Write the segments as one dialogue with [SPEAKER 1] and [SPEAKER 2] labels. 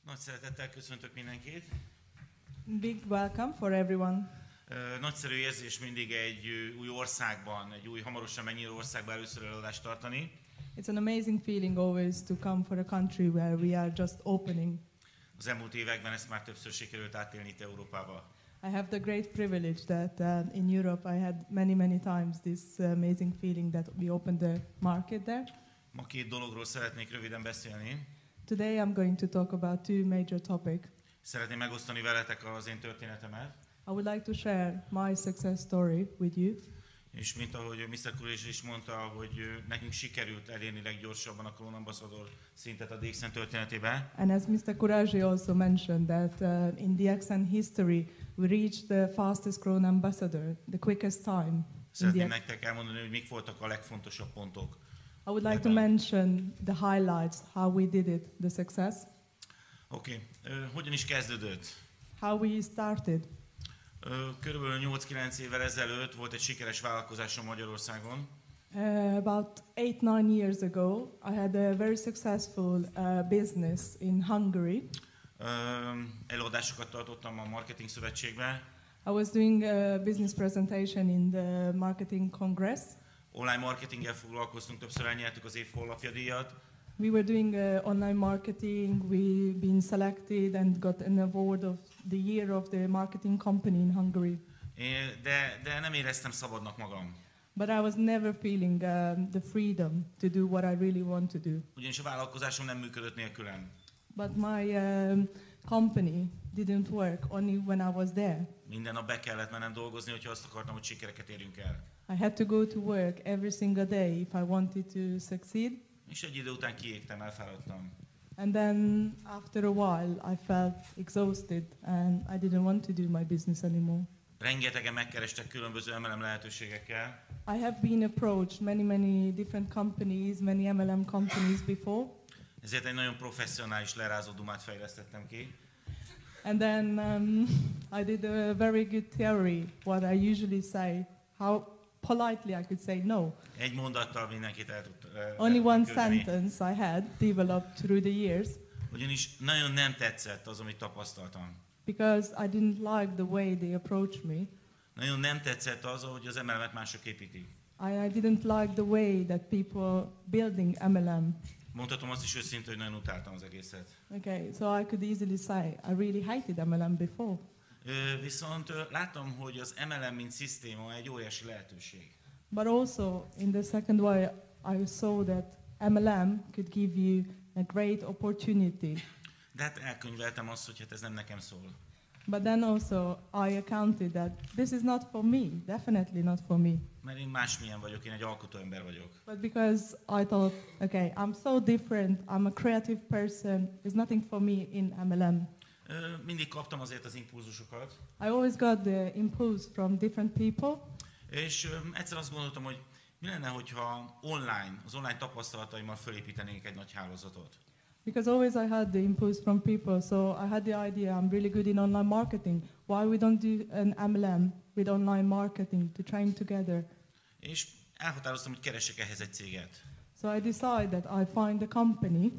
[SPEAKER 1] Nagy szeretettel köszöntök mindenkit.
[SPEAKER 2] Big welcome for everyone.
[SPEAKER 1] Nagyszerű érzés mindig egy új országban, egy új hamarosan megnyíló országban először előadást tartani.
[SPEAKER 2] It's an amazing feeling always to come for a country where we are just opening.
[SPEAKER 1] Az elmúlt években ezt már többször sikerült átélni itt Európába.
[SPEAKER 2] I have the great privilege that in Europe I had many times this amazing feeling that we opened the market there.
[SPEAKER 1] Ma két dologról szeretnék röviden beszélni.
[SPEAKER 2] Today I'm going to talk about two major topics.
[SPEAKER 1] Szeretném megosztani veletek az én történetemet.
[SPEAKER 2] I would like to share my success story with you.
[SPEAKER 1] És mint ahogy Mr. Courage is mondta, hogy nekünk sikerült elérni leggyorsabban a Crown Ambassador szintet a DXN történetében.
[SPEAKER 2] And as Mr. Courage also mentioned that in DXN history we reached the fastest Crown Ambassador, the quickest time.
[SPEAKER 1] Szeretném nektek elmondani, hogy mik voltak a legfontosabb pontok.
[SPEAKER 2] I would like to mention the highlights, how we did it, the success.
[SPEAKER 1] Oké. Hogyan is kezdődött?
[SPEAKER 2] How we started.
[SPEAKER 1] Körülbelül 8-9 évvel ezelőtt volt egy sikeres vállalkozásom Magyarországon.
[SPEAKER 2] About 8-9 years ago, I had a very successful business in Hungary.
[SPEAKER 1] Előadásokat tartottam a Marketing Szövetségben.
[SPEAKER 2] I was doing a business presentation in the Marketing Congress.
[SPEAKER 1] Online marketinggel foglalkoztunk, többször elnyertük az év honlapja díjat.
[SPEAKER 2] We were doing online marketing. We've been selected and got an award of the year of the marketing company in Hungary.
[SPEAKER 1] De nem éreztem szabadnak magam.
[SPEAKER 2] But I was never feeling the freedom to do what I really want to do.
[SPEAKER 1] Ugyanis a vállalkozásom nem működött nélkülem.
[SPEAKER 2] But my company didn't work only when I was there.
[SPEAKER 1] Minden nap be kellett mennem dolgozni, hogyha azt akartam, hogy sikereket érjünk el.
[SPEAKER 2] I had to go to work every single day if I wanted to succeed.
[SPEAKER 1] És egy idő után kiégtem, elfáradtam.
[SPEAKER 2] And then after a while I felt exhausted and I didn't want to do my business anymore.
[SPEAKER 1] Rengetegen megkerestek különböző MLM lehetőségekkel.
[SPEAKER 2] I have been approached many different companies, many MLM companies before.
[SPEAKER 1] Ezért egy nagyon professzionális lerázó dumát fejlesztettem ki.
[SPEAKER 2] And then I did a very good theory, what I usually say, how politely I could say no.
[SPEAKER 1] Egy mondattal mindenkit el tudtam
[SPEAKER 2] Only one sentence I had developed through the years.
[SPEAKER 1] Ugyanis nagyon nem tetszett az, amit tapasztaltam.
[SPEAKER 2] Because I didn't like the way they approached me.
[SPEAKER 1] Nagyon nem tetszett az, hogy az MLM-et mások építik.
[SPEAKER 2] I didn't like the way that people building MLM.
[SPEAKER 1] Mondhatom azt is őszintén, hogy nagyon utáltam az egészet.
[SPEAKER 2] Okay, so I could easily say I really hated MLM before.
[SPEAKER 1] Viszont láttam, hogy az MLM mint szisztéma egy óriási lehetőség.
[SPEAKER 2] But also in the second way I saw that MLM could give you a great opportunity.
[SPEAKER 1] De hát elkönyveltem azt, hogy hát ez nem nekem szól.
[SPEAKER 2] But then also I accounted that this is not for me, definitely not for me.
[SPEAKER 1] Mert én másmilyen vagyok, én egy alkotó ember vagyok.
[SPEAKER 2] But because I thought, okay, I'm so different, I'm a creative person, there's nothing for me in MLM.
[SPEAKER 1] Mindig kaptam azért az impulzusokat.
[SPEAKER 2] I always got the impulse from different people.
[SPEAKER 1] És egyszer azt gondoltam, hogy mi lenne, hogyha az online tapasztalataimmal fölépítenék egy nagy hálózatot.
[SPEAKER 2] Because always I had the impulse from people, so I had the idea I'm really good in online marketing. Why we don't do an MLM with online marketing to train together?
[SPEAKER 1] És elhatároztam, hogy keresek ehhez egy céget.
[SPEAKER 2] So I decided I find a company.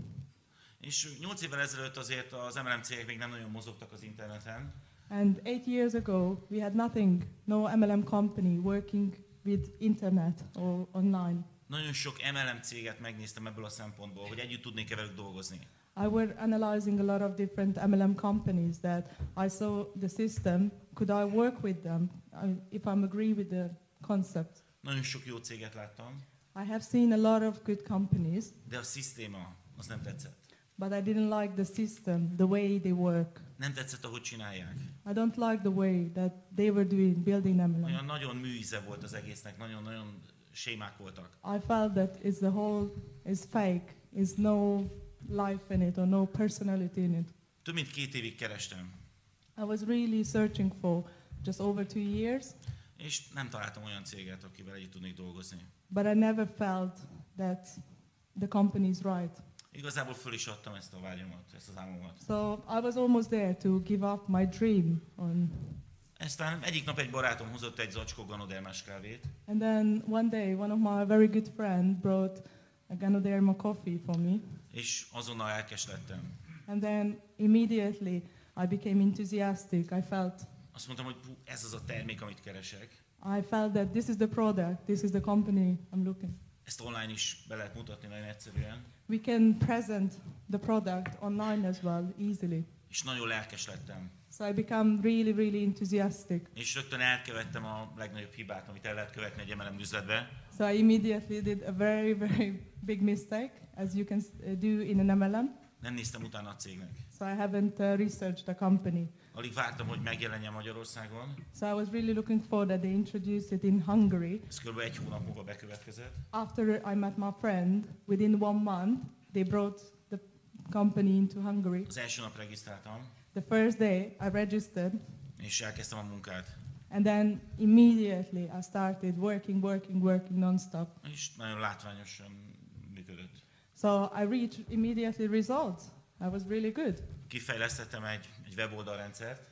[SPEAKER 1] És 8 évvel ezelőtt azért az MLM cégek még nem nagyon mozogtak az interneten.
[SPEAKER 2] And 8 years ago we had nothing, no MLM company working with internet or online.
[SPEAKER 1] Nagyon sok MLM céget megnéztem ebből a szempontból, hogy együtt tudnék-e velük dolgozni.
[SPEAKER 2] I were analyzing a lot of different MLM companies that I saw the system. Could I work with them if I'm agree with the concept?
[SPEAKER 1] Nagyon sok jó céget láttam.
[SPEAKER 2] I have seen a lot of good companies.
[SPEAKER 1] De a szisztéma az nem tetszett.
[SPEAKER 2] But I didn't like the system, the way they work.
[SPEAKER 1] Nem tetszett, ahogy csinálják.
[SPEAKER 2] I don't like the way that they were doing building MLM.
[SPEAKER 1] Olyan nagyon műíze volt az egésznek, nagyon sémák voltak.
[SPEAKER 2] I felt that the whole is fake, is no life in it or no personality in it.
[SPEAKER 1] Több mint 2 évig kerestem.
[SPEAKER 2] I was really searching for just over 2 years.
[SPEAKER 1] És nem találtam olyan céget, akivel együtt tudnék dolgozni.
[SPEAKER 2] But I never felt that the company is right.
[SPEAKER 1] Igazából föl is adtam ezt a vágyamat, ezt az álmomat.
[SPEAKER 2] So I was almost there to give up my dream on.
[SPEAKER 1] Aztán egyik nap egy barátom hozott egy zacskó ganodermás kávét.
[SPEAKER 2] And then one day one of my very good friends brought a Ganoderma coffee for me.
[SPEAKER 1] És azonnal elkeslettem.
[SPEAKER 2] And then immediately I became enthusiastic. I felt
[SPEAKER 1] Azt mondtam, hogy ez az a termék, amit keresek.
[SPEAKER 2] I felt that this is the product, this is the company I'm looking.
[SPEAKER 1] Ezt online is be lehet mutatni nagyon egyszerűen.
[SPEAKER 2] We can present the product online as well, easily.
[SPEAKER 1] És nagyon lelkes lettem.
[SPEAKER 2] So I become really, really enthusiastic.
[SPEAKER 1] És rögtön elkövettem a legnagyobb hibát, amit el lehet követni egy MLM üzletbe.
[SPEAKER 2] So I immediately did a very, very big mistake, as you can do in an MLM.
[SPEAKER 1] Nem néztem utána a cégnek.
[SPEAKER 2] So I haven't researched the company.
[SPEAKER 1] Alig vártam, hogy megjelenjen Magyarországon.
[SPEAKER 2] So I was really looking for that they introduced it in Hungary.
[SPEAKER 1] Ez kb. 1 hónap múlva bekövetkezett.
[SPEAKER 2] After I met my friend, within 1 month, they brought the company into Hungary.
[SPEAKER 1] Az első nap regisztráltam,
[SPEAKER 2] The first day I registered,
[SPEAKER 1] és elkezdtem a munkát.
[SPEAKER 2] and then immediately I started working non-stop.
[SPEAKER 1] És nagyon látványosan működött.
[SPEAKER 2] So I reached immediately results. I was really good.
[SPEAKER 1] Kifejlesztettem egy weboldalrendszert,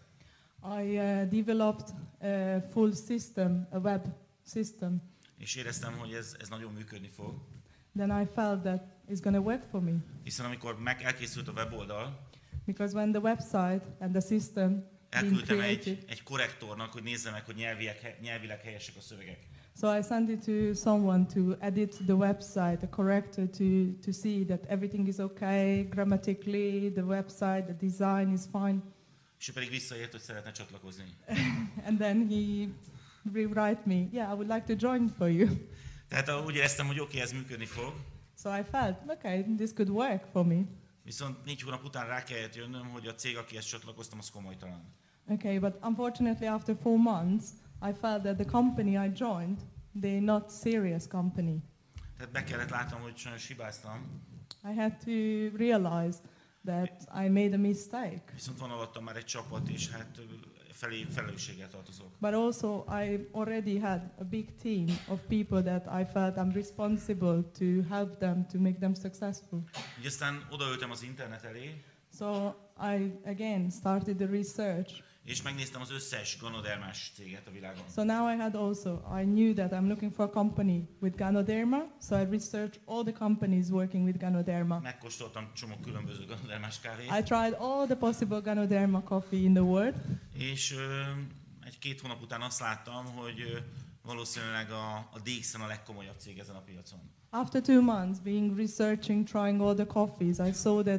[SPEAKER 2] I developed a full system, a web system.
[SPEAKER 1] és éreztem, hogy ez nagyon működni fog.
[SPEAKER 2] Then I felt that it's going to work for me.
[SPEAKER 1] Hiszen amikor elkészült a weboldal,
[SPEAKER 2] Because when the website and the system being
[SPEAKER 1] elküldtem
[SPEAKER 2] created,
[SPEAKER 1] egy korrektornak, hogy nézze meg, hogy nyelvileg helyesek a szövegek.
[SPEAKER 2] so I sent it to someone to edit the website, a corrector to see that everything is okay grammatically, the website, the design is fine.
[SPEAKER 1] És ő pedig visszaért, hogy szeretne csatlakozni.
[SPEAKER 2] And then he rewrite me, yeah, I would like to join for you.
[SPEAKER 1] Tehát úgy éreztem, hogy oké, ez működni fog.
[SPEAKER 2] So I felt, okay, this could work for me.
[SPEAKER 1] Viszont 4 hónap után rá kellett jönnöm, hogy a cég, akihez csatlakoztam, az komolytalan.
[SPEAKER 2] Okay, but unfortunately after 4 months, I felt that the company I joined, they're not serious company.
[SPEAKER 1] Tehát be kellett látnom, hogy sajnos hibáztam.
[SPEAKER 2] I had to realize that I made a mistake.
[SPEAKER 1] Viszont van alattam már egy csapat, és hát felelősséggel tartozok.
[SPEAKER 2] But also I already had a big team of people that I felt I'm responsible to help them, to make them successful.
[SPEAKER 1] Így aztán odaültem az internet elé,
[SPEAKER 2] So I again started the research.
[SPEAKER 1] és megnéztem az összes ganodermás céget a világon.
[SPEAKER 2] So now I had also, I knew that I'm looking for a company with Ganoderma, so I researched all the companies working with Ganoderma.
[SPEAKER 1] Megkóstoltam csomó különböző ganodermás kávét,
[SPEAKER 2] I tried all the possible Ganoderma coffee in the world,
[SPEAKER 1] és egy-két hónap után azt láttam, hogy valószínűleg a DXN a legkomolyabb cég ezen a piacon.
[SPEAKER 2] After 2 months being researching, trying all the coffees, I saw that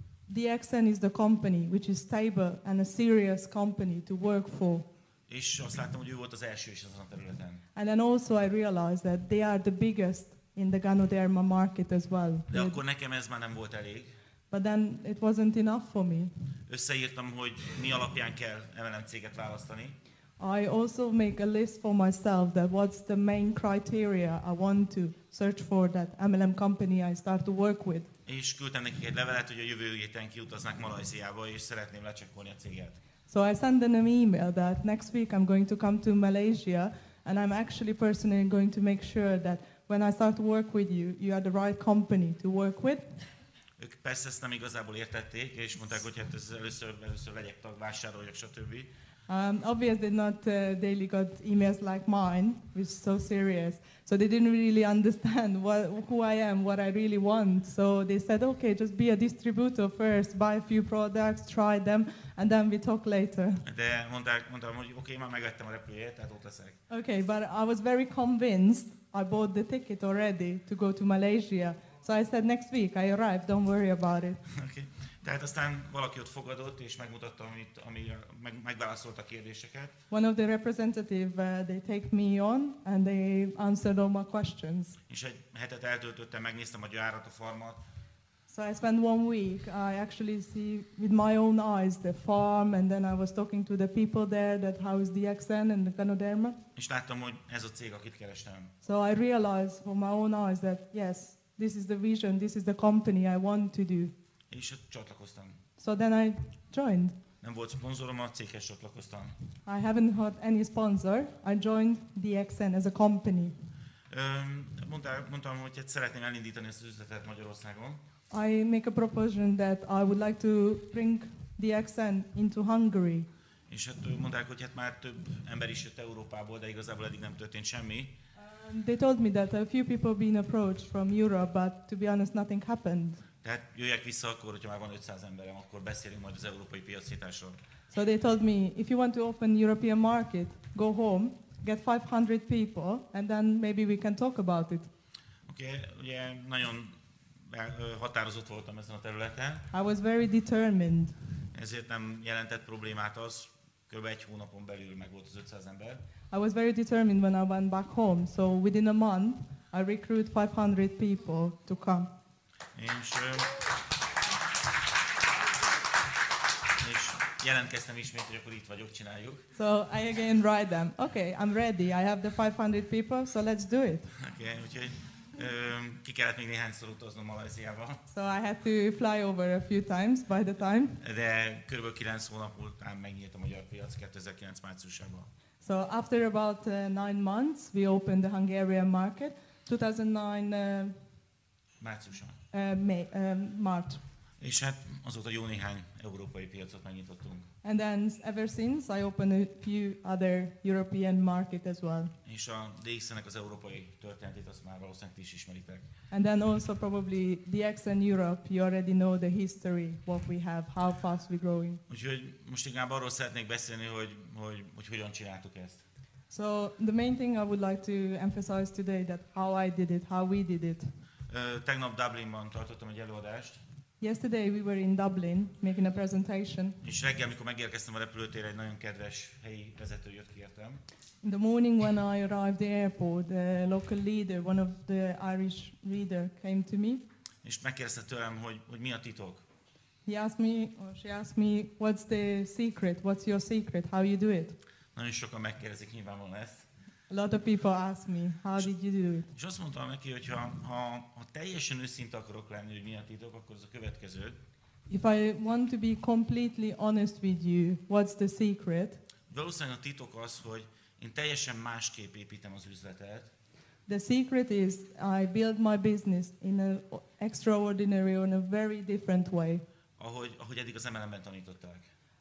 [SPEAKER 2] DXN is the company which is stable and a serious company to work for.
[SPEAKER 1] És azt láttam, hogy ő volt az első is ezen a területen.
[SPEAKER 2] And then also I realized that they are the biggest in the Ganoderma market as well.
[SPEAKER 1] De akkor nekem ez már nem volt elég.
[SPEAKER 2] But then it wasn't enough for me.
[SPEAKER 1] Összeírtam, hogy mi alapján kell MLM céget választani.
[SPEAKER 2] I also make a list for myself that what's the main criteria I want to search for that MLM company I start to work with.
[SPEAKER 1] És küldtem nekik egy levelet, hogy a jövő héten kiutaznák Malajziába, és szeretném lecsekkolni a céget.
[SPEAKER 2] So I sent them an email that next week I'm going to come to Malaysia and I'm actually personally going to make sure that when I start to work with you, you are the right company to work with.
[SPEAKER 1] Ők persze ezt nem igazából értették, és mondták, hogy hát ez először legyek tag, vásároljak, stb.
[SPEAKER 2] Obviously not daily got emails like mine, which is so serious. So they didn't really understand who I am, what I really want. So they said, okay, just be a distributor first, buy a few products, try them, and then we talk later.
[SPEAKER 1] De mondtam, hogy oké, már megvettem a repülőjét, tehát ott leszek.
[SPEAKER 2] Okay, but I was very convinced. I bought the ticket already to go to Malaysia. So I said, next week I arrive, don't worry about it.
[SPEAKER 1] Okay. Tehát aztán valaki ott fogadott, és megmutatta, megválaszolta a kérdéseket.
[SPEAKER 2] One of the representative, they take me on, and they answered all my questions.
[SPEAKER 1] És egy hetet eltöltöttem, megnéztem a gyárat, a farmat.
[SPEAKER 2] So I spent 1 week. I actually see with my own eyes the farm, and then I was talking to the people there that house DXN and the Ganoderma.
[SPEAKER 1] És láttam, hogy ez a cég, akit kerestem.
[SPEAKER 2] So I realized from my own eyes that yes, this is the vision, this is the company I want to do.
[SPEAKER 1] És ott csatlakoztam.
[SPEAKER 2] So then I joined.
[SPEAKER 1] Nem volt szponzorom, a céghez csatlakoztam.
[SPEAKER 2] I haven't had any sponsor. I joined DXN as a company.
[SPEAKER 1] Mondtam, hogy szeretném elindítani ezt az üzletet Magyarországon.
[SPEAKER 2] I make a proposition that I would like to bring DXN into Hungary.
[SPEAKER 1] És hát mondták, hogy hát már több ember is jött Európából, de igazából eddig nem történt semmi.
[SPEAKER 2] They told me that a few people been approached from Europe, but to be honest, nothing happened.
[SPEAKER 1] Tehát jöjjek vissza akkor, hogyha már van 500 emberem, akkor beszélünk majd az európai piacnyitásról.
[SPEAKER 2] So they told me, if you want to open European market, go home, get 500 people, and then maybe we can talk about it.
[SPEAKER 1] Oké, ugye nagyon határozott voltam ezen a területen,
[SPEAKER 2] I was very determined.
[SPEAKER 1] ezért nem jelentett problémát az, kb. Egy hónapon belül meg volt az 500 ember.
[SPEAKER 2] I was very determined when I went back home. So within a month, I recruited 500 people to come.
[SPEAKER 1] És jelentkeztem ismét, hogy akkor itt vagyok, csináljuk.
[SPEAKER 2] So I again write them, okay, I'm ready. I have the 500 people, so let's do it.
[SPEAKER 1] Okay, úgyhogy ki kellett még néhányszor utaznom Malajziába.
[SPEAKER 2] So I had to fly over a few times by the time.
[SPEAKER 1] De kb. 9 hónap után megnyílt a magyar piac 2009 márciusában.
[SPEAKER 2] So after about 9 months, we opened the Hungarian market. 2009
[SPEAKER 1] Márciusban.
[SPEAKER 2] March.
[SPEAKER 1] És hát azóta jó néhány európai piacot megnyitottunk.
[SPEAKER 2] And then ever since, I opened a few other European market as well.
[SPEAKER 1] És a DXN-nek az európai történetét azt már valószínűleg ti is ismeritek.
[SPEAKER 2] And then also probably DXN Europe, you already know the history, what we have, how fast we're growing.
[SPEAKER 1] Úgyhogy most inkább arról szeretnék beszélni, hogy hogyan csináltuk ezt.
[SPEAKER 2] So the main thing I would like to emphasize today that how I did it, how we did it.
[SPEAKER 1] Tegnap Dublinban tartottam egy előadást,
[SPEAKER 2] Yesterday we were in Dublin making a presentation.
[SPEAKER 1] és reggel, amikor megérkeztem a repülőtérre, egy nagyon kedves helyi vezető jött ki értem.
[SPEAKER 2] In the morning when I arrived at the airport, the local leader, one of the Irish leader, came to me.
[SPEAKER 1] És megkérdezte tőlem, hogy mi a titok.
[SPEAKER 2] He asked me, or she asked me, what's the secret? What's your secret? How you do it?
[SPEAKER 1] Nagyon sokan megkérdezik nyilvánvalóan ezt.
[SPEAKER 2] A lot of people ask me, how did you do it?
[SPEAKER 1] És azt mondtam neki, hogy ha teljesen őszinte akarok lenni, hogy mi a titok, akkor az a következő.
[SPEAKER 2] If I want to be completely honest with you, what's the secret?
[SPEAKER 1] Valószínűleg a titok az, hogy én teljesen másképp építem az üzletet,
[SPEAKER 2] The secret is I build my business in an extraordinary, in a very different way.
[SPEAKER 1] ahogy eddig az MLM-ben tanították.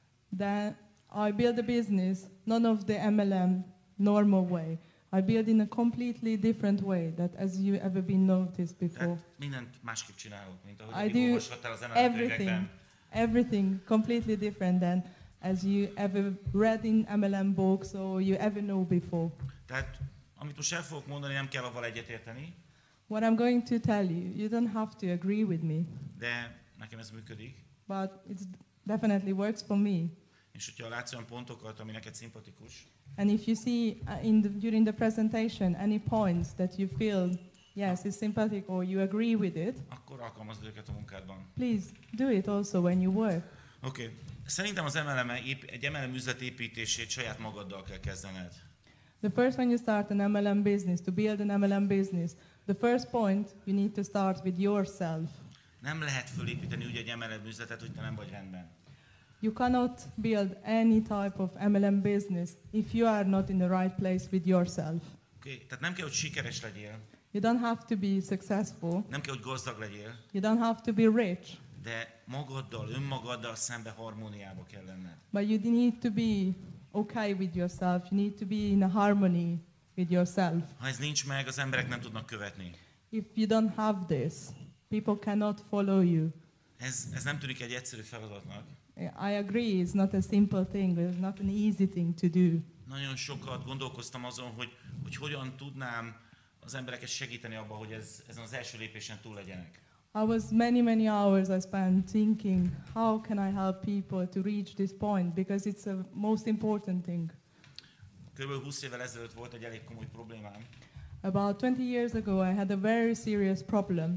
[SPEAKER 2] Then I build a business, none of the MLM normal way. I build in a completely different way that as you ever been noticed before.
[SPEAKER 1] Tehát mindent másképp csinálok, mint ahogy
[SPEAKER 2] I
[SPEAKER 1] eddig
[SPEAKER 2] do
[SPEAKER 1] olvashattál az MLM könyvekben.
[SPEAKER 2] Everything completely different than as you ever read in MLM books or you ever know before.
[SPEAKER 1] Tehát amit most el fogok mondani, nem kell avval egyetérteni,
[SPEAKER 2] What I'm going to tell you, you don't have to agree with me,
[SPEAKER 1] de nekem ez működik.
[SPEAKER 2] but it definitely works for me.
[SPEAKER 1] És hogyha látsz olyan pontokat, ami neked szimpatikus,
[SPEAKER 2] And if you see during the presentation any points that you feel, yes, it's sympathetic or you agree with it,
[SPEAKER 1] akkor alkalmazd őket a munkádban.
[SPEAKER 2] please do it also when you work.
[SPEAKER 1] Oké. Szerintem egy MLM üzletépítését saját magaddal kell kezdened.
[SPEAKER 2] The first when you start an MLM business, to build an MLM business, the first point you need to start with yourself.
[SPEAKER 1] Nem lehet fölépíteni úgy egy MLM üzletet, hogy te nem vagy rendben.
[SPEAKER 2] You cannot build any type of MLM business if you are not in the right place with yourself.
[SPEAKER 1] Oké? Tehát nem kell, hogy sikeres legyél,
[SPEAKER 2] You don't have to be successful.
[SPEAKER 1] nem kell, hogy gazdag legyél,
[SPEAKER 2] You don't have to be rich.
[SPEAKER 1] de önmagaddal szembe harmóniába kell lenned.
[SPEAKER 2] But you need to be okay with yourself. You need to be in a harmony with yourself.
[SPEAKER 1] Ha ez nincs meg, az emberek nem tudnak követni.
[SPEAKER 2] If you don't have this, people cannot follow you.
[SPEAKER 1] Ez nem tűnik egy egyszerű feladatnak.
[SPEAKER 2] I agree, it's not a simple thing, it's not an easy thing to do.
[SPEAKER 1] Nagyon sokat gondolkoztam azon, hogy hogyan tudnám az embereket segíteni abban, hogy ezen az első lépésen túl legyenek.
[SPEAKER 2] I was many hours I spent thinking, how can I help people to reach this point? Because it's the most important thing.
[SPEAKER 1] Körülbelül 20 évvel ezelőtt volt egy elég komoly problémám,
[SPEAKER 2] About 20 years ago, I had a very serious problem.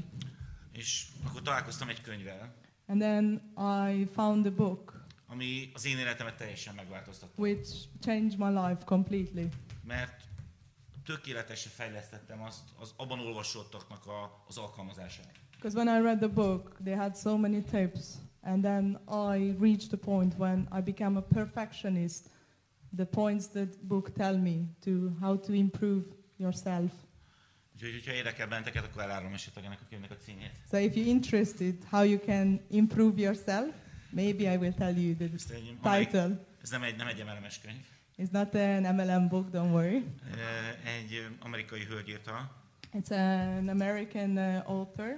[SPEAKER 1] és akkor találkoztam egy könyvvel,
[SPEAKER 2] And then I found a book
[SPEAKER 1] ami az én életemet teljesen megváltoztatta.
[SPEAKER 2] which changed my life completely.
[SPEAKER 1] Mert tökéletesen fejlesztettem az abban olvasottaknak az alkalmazását.
[SPEAKER 2] Because when I read the book, they had so many tips. And then I reached the point when I became a perfectionist. The points that book tell me to how to improve yourself.
[SPEAKER 1] Úgyhogy, hogyha érdekel benneteket, akkor elárulom esetleg ennek a könyvnek a címét.
[SPEAKER 2] So if you're interested how you can improve yourself, maybe I will tell you the title.
[SPEAKER 1] Ez nem egy MLM-es könyv.
[SPEAKER 2] It's not an MLM book, don't worry.
[SPEAKER 1] Egy amerikai hölgy írta,
[SPEAKER 2] It's an American author.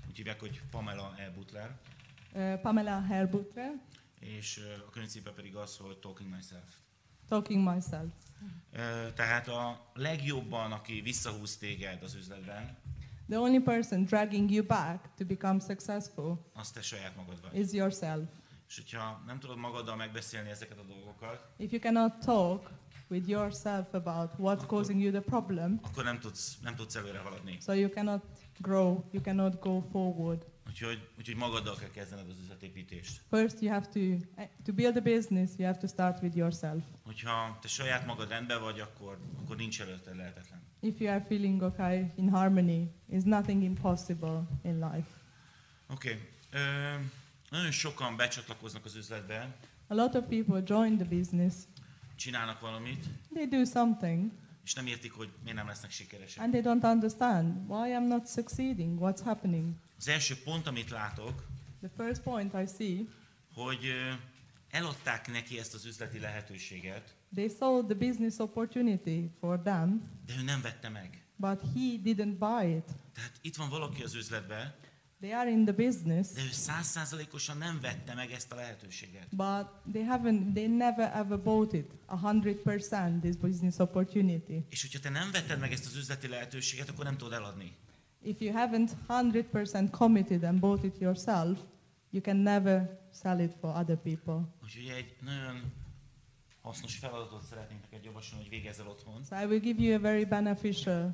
[SPEAKER 1] úgy hívják, hogy Pamela E. Butler,
[SPEAKER 2] Pamela Hare Butler,
[SPEAKER 1] és a könyv címe pedig az, hogy Talking Myself.
[SPEAKER 2] Talking Myself.
[SPEAKER 1] Tehát a legjobban, aki visszahúz téged az üzletben,
[SPEAKER 2] The only person dragging you back to become successful
[SPEAKER 1] az te saját magad vagy.
[SPEAKER 2] is yourself.
[SPEAKER 1] És hogyha nem tudod magaddal megbeszélni ezeket a dolgokat,
[SPEAKER 2] If you cannot talk with yourself about what's causing you the problem,
[SPEAKER 1] akkor nem tudsz előre haladni.
[SPEAKER 2] so you cannot grow, you cannot go forward.
[SPEAKER 1] Úgyhogy magaddal kell kezdened az üzletépítést.
[SPEAKER 2] First, you have to build a business, you have to start with yourself.
[SPEAKER 1] Hogyha te saját magad rendben vagy, akkor nincs előtted lehetetlen.
[SPEAKER 2] If you are feeling okay, in harmony, is nothing impossible in life.
[SPEAKER 1] Oké. Nagyon sokan becsatlakoznak az üzletbe,
[SPEAKER 2] A lot of people join the business,
[SPEAKER 1] csinálnak valamit,
[SPEAKER 2] they do something,
[SPEAKER 1] és nem értik, hogy miért nem lesznek sikeresek.
[SPEAKER 2] and they don't understand why I'm not succeeding, what's happening.
[SPEAKER 1] Az első pont, amit látok,
[SPEAKER 2] The first point I see,
[SPEAKER 1] hogy eladták neki ezt az üzleti lehetőséget,
[SPEAKER 2] they sold the business opportunity for them,
[SPEAKER 1] de ő nem vette meg.
[SPEAKER 2] but he didn't buy it.
[SPEAKER 1] Tehát itt van valaki az üzletben,
[SPEAKER 2] They are in the business,
[SPEAKER 1] de ő 100%-osan nem vette meg ezt a lehetőséget.
[SPEAKER 2] but they never ever bought it 100% this business opportunity.
[SPEAKER 1] És hogyha te nem vetted meg ezt az üzleti lehetőséget, akkor nem tudod eladni.
[SPEAKER 2] If you haven't 100% committed and bought it yourself, you can never sell it for other people.
[SPEAKER 1] Úgyhogy egy nagyon hasznos feladatot szeretnénk neked javasolni, hogy végezz el otthon.
[SPEAKER 2] So I will give you a very beneficial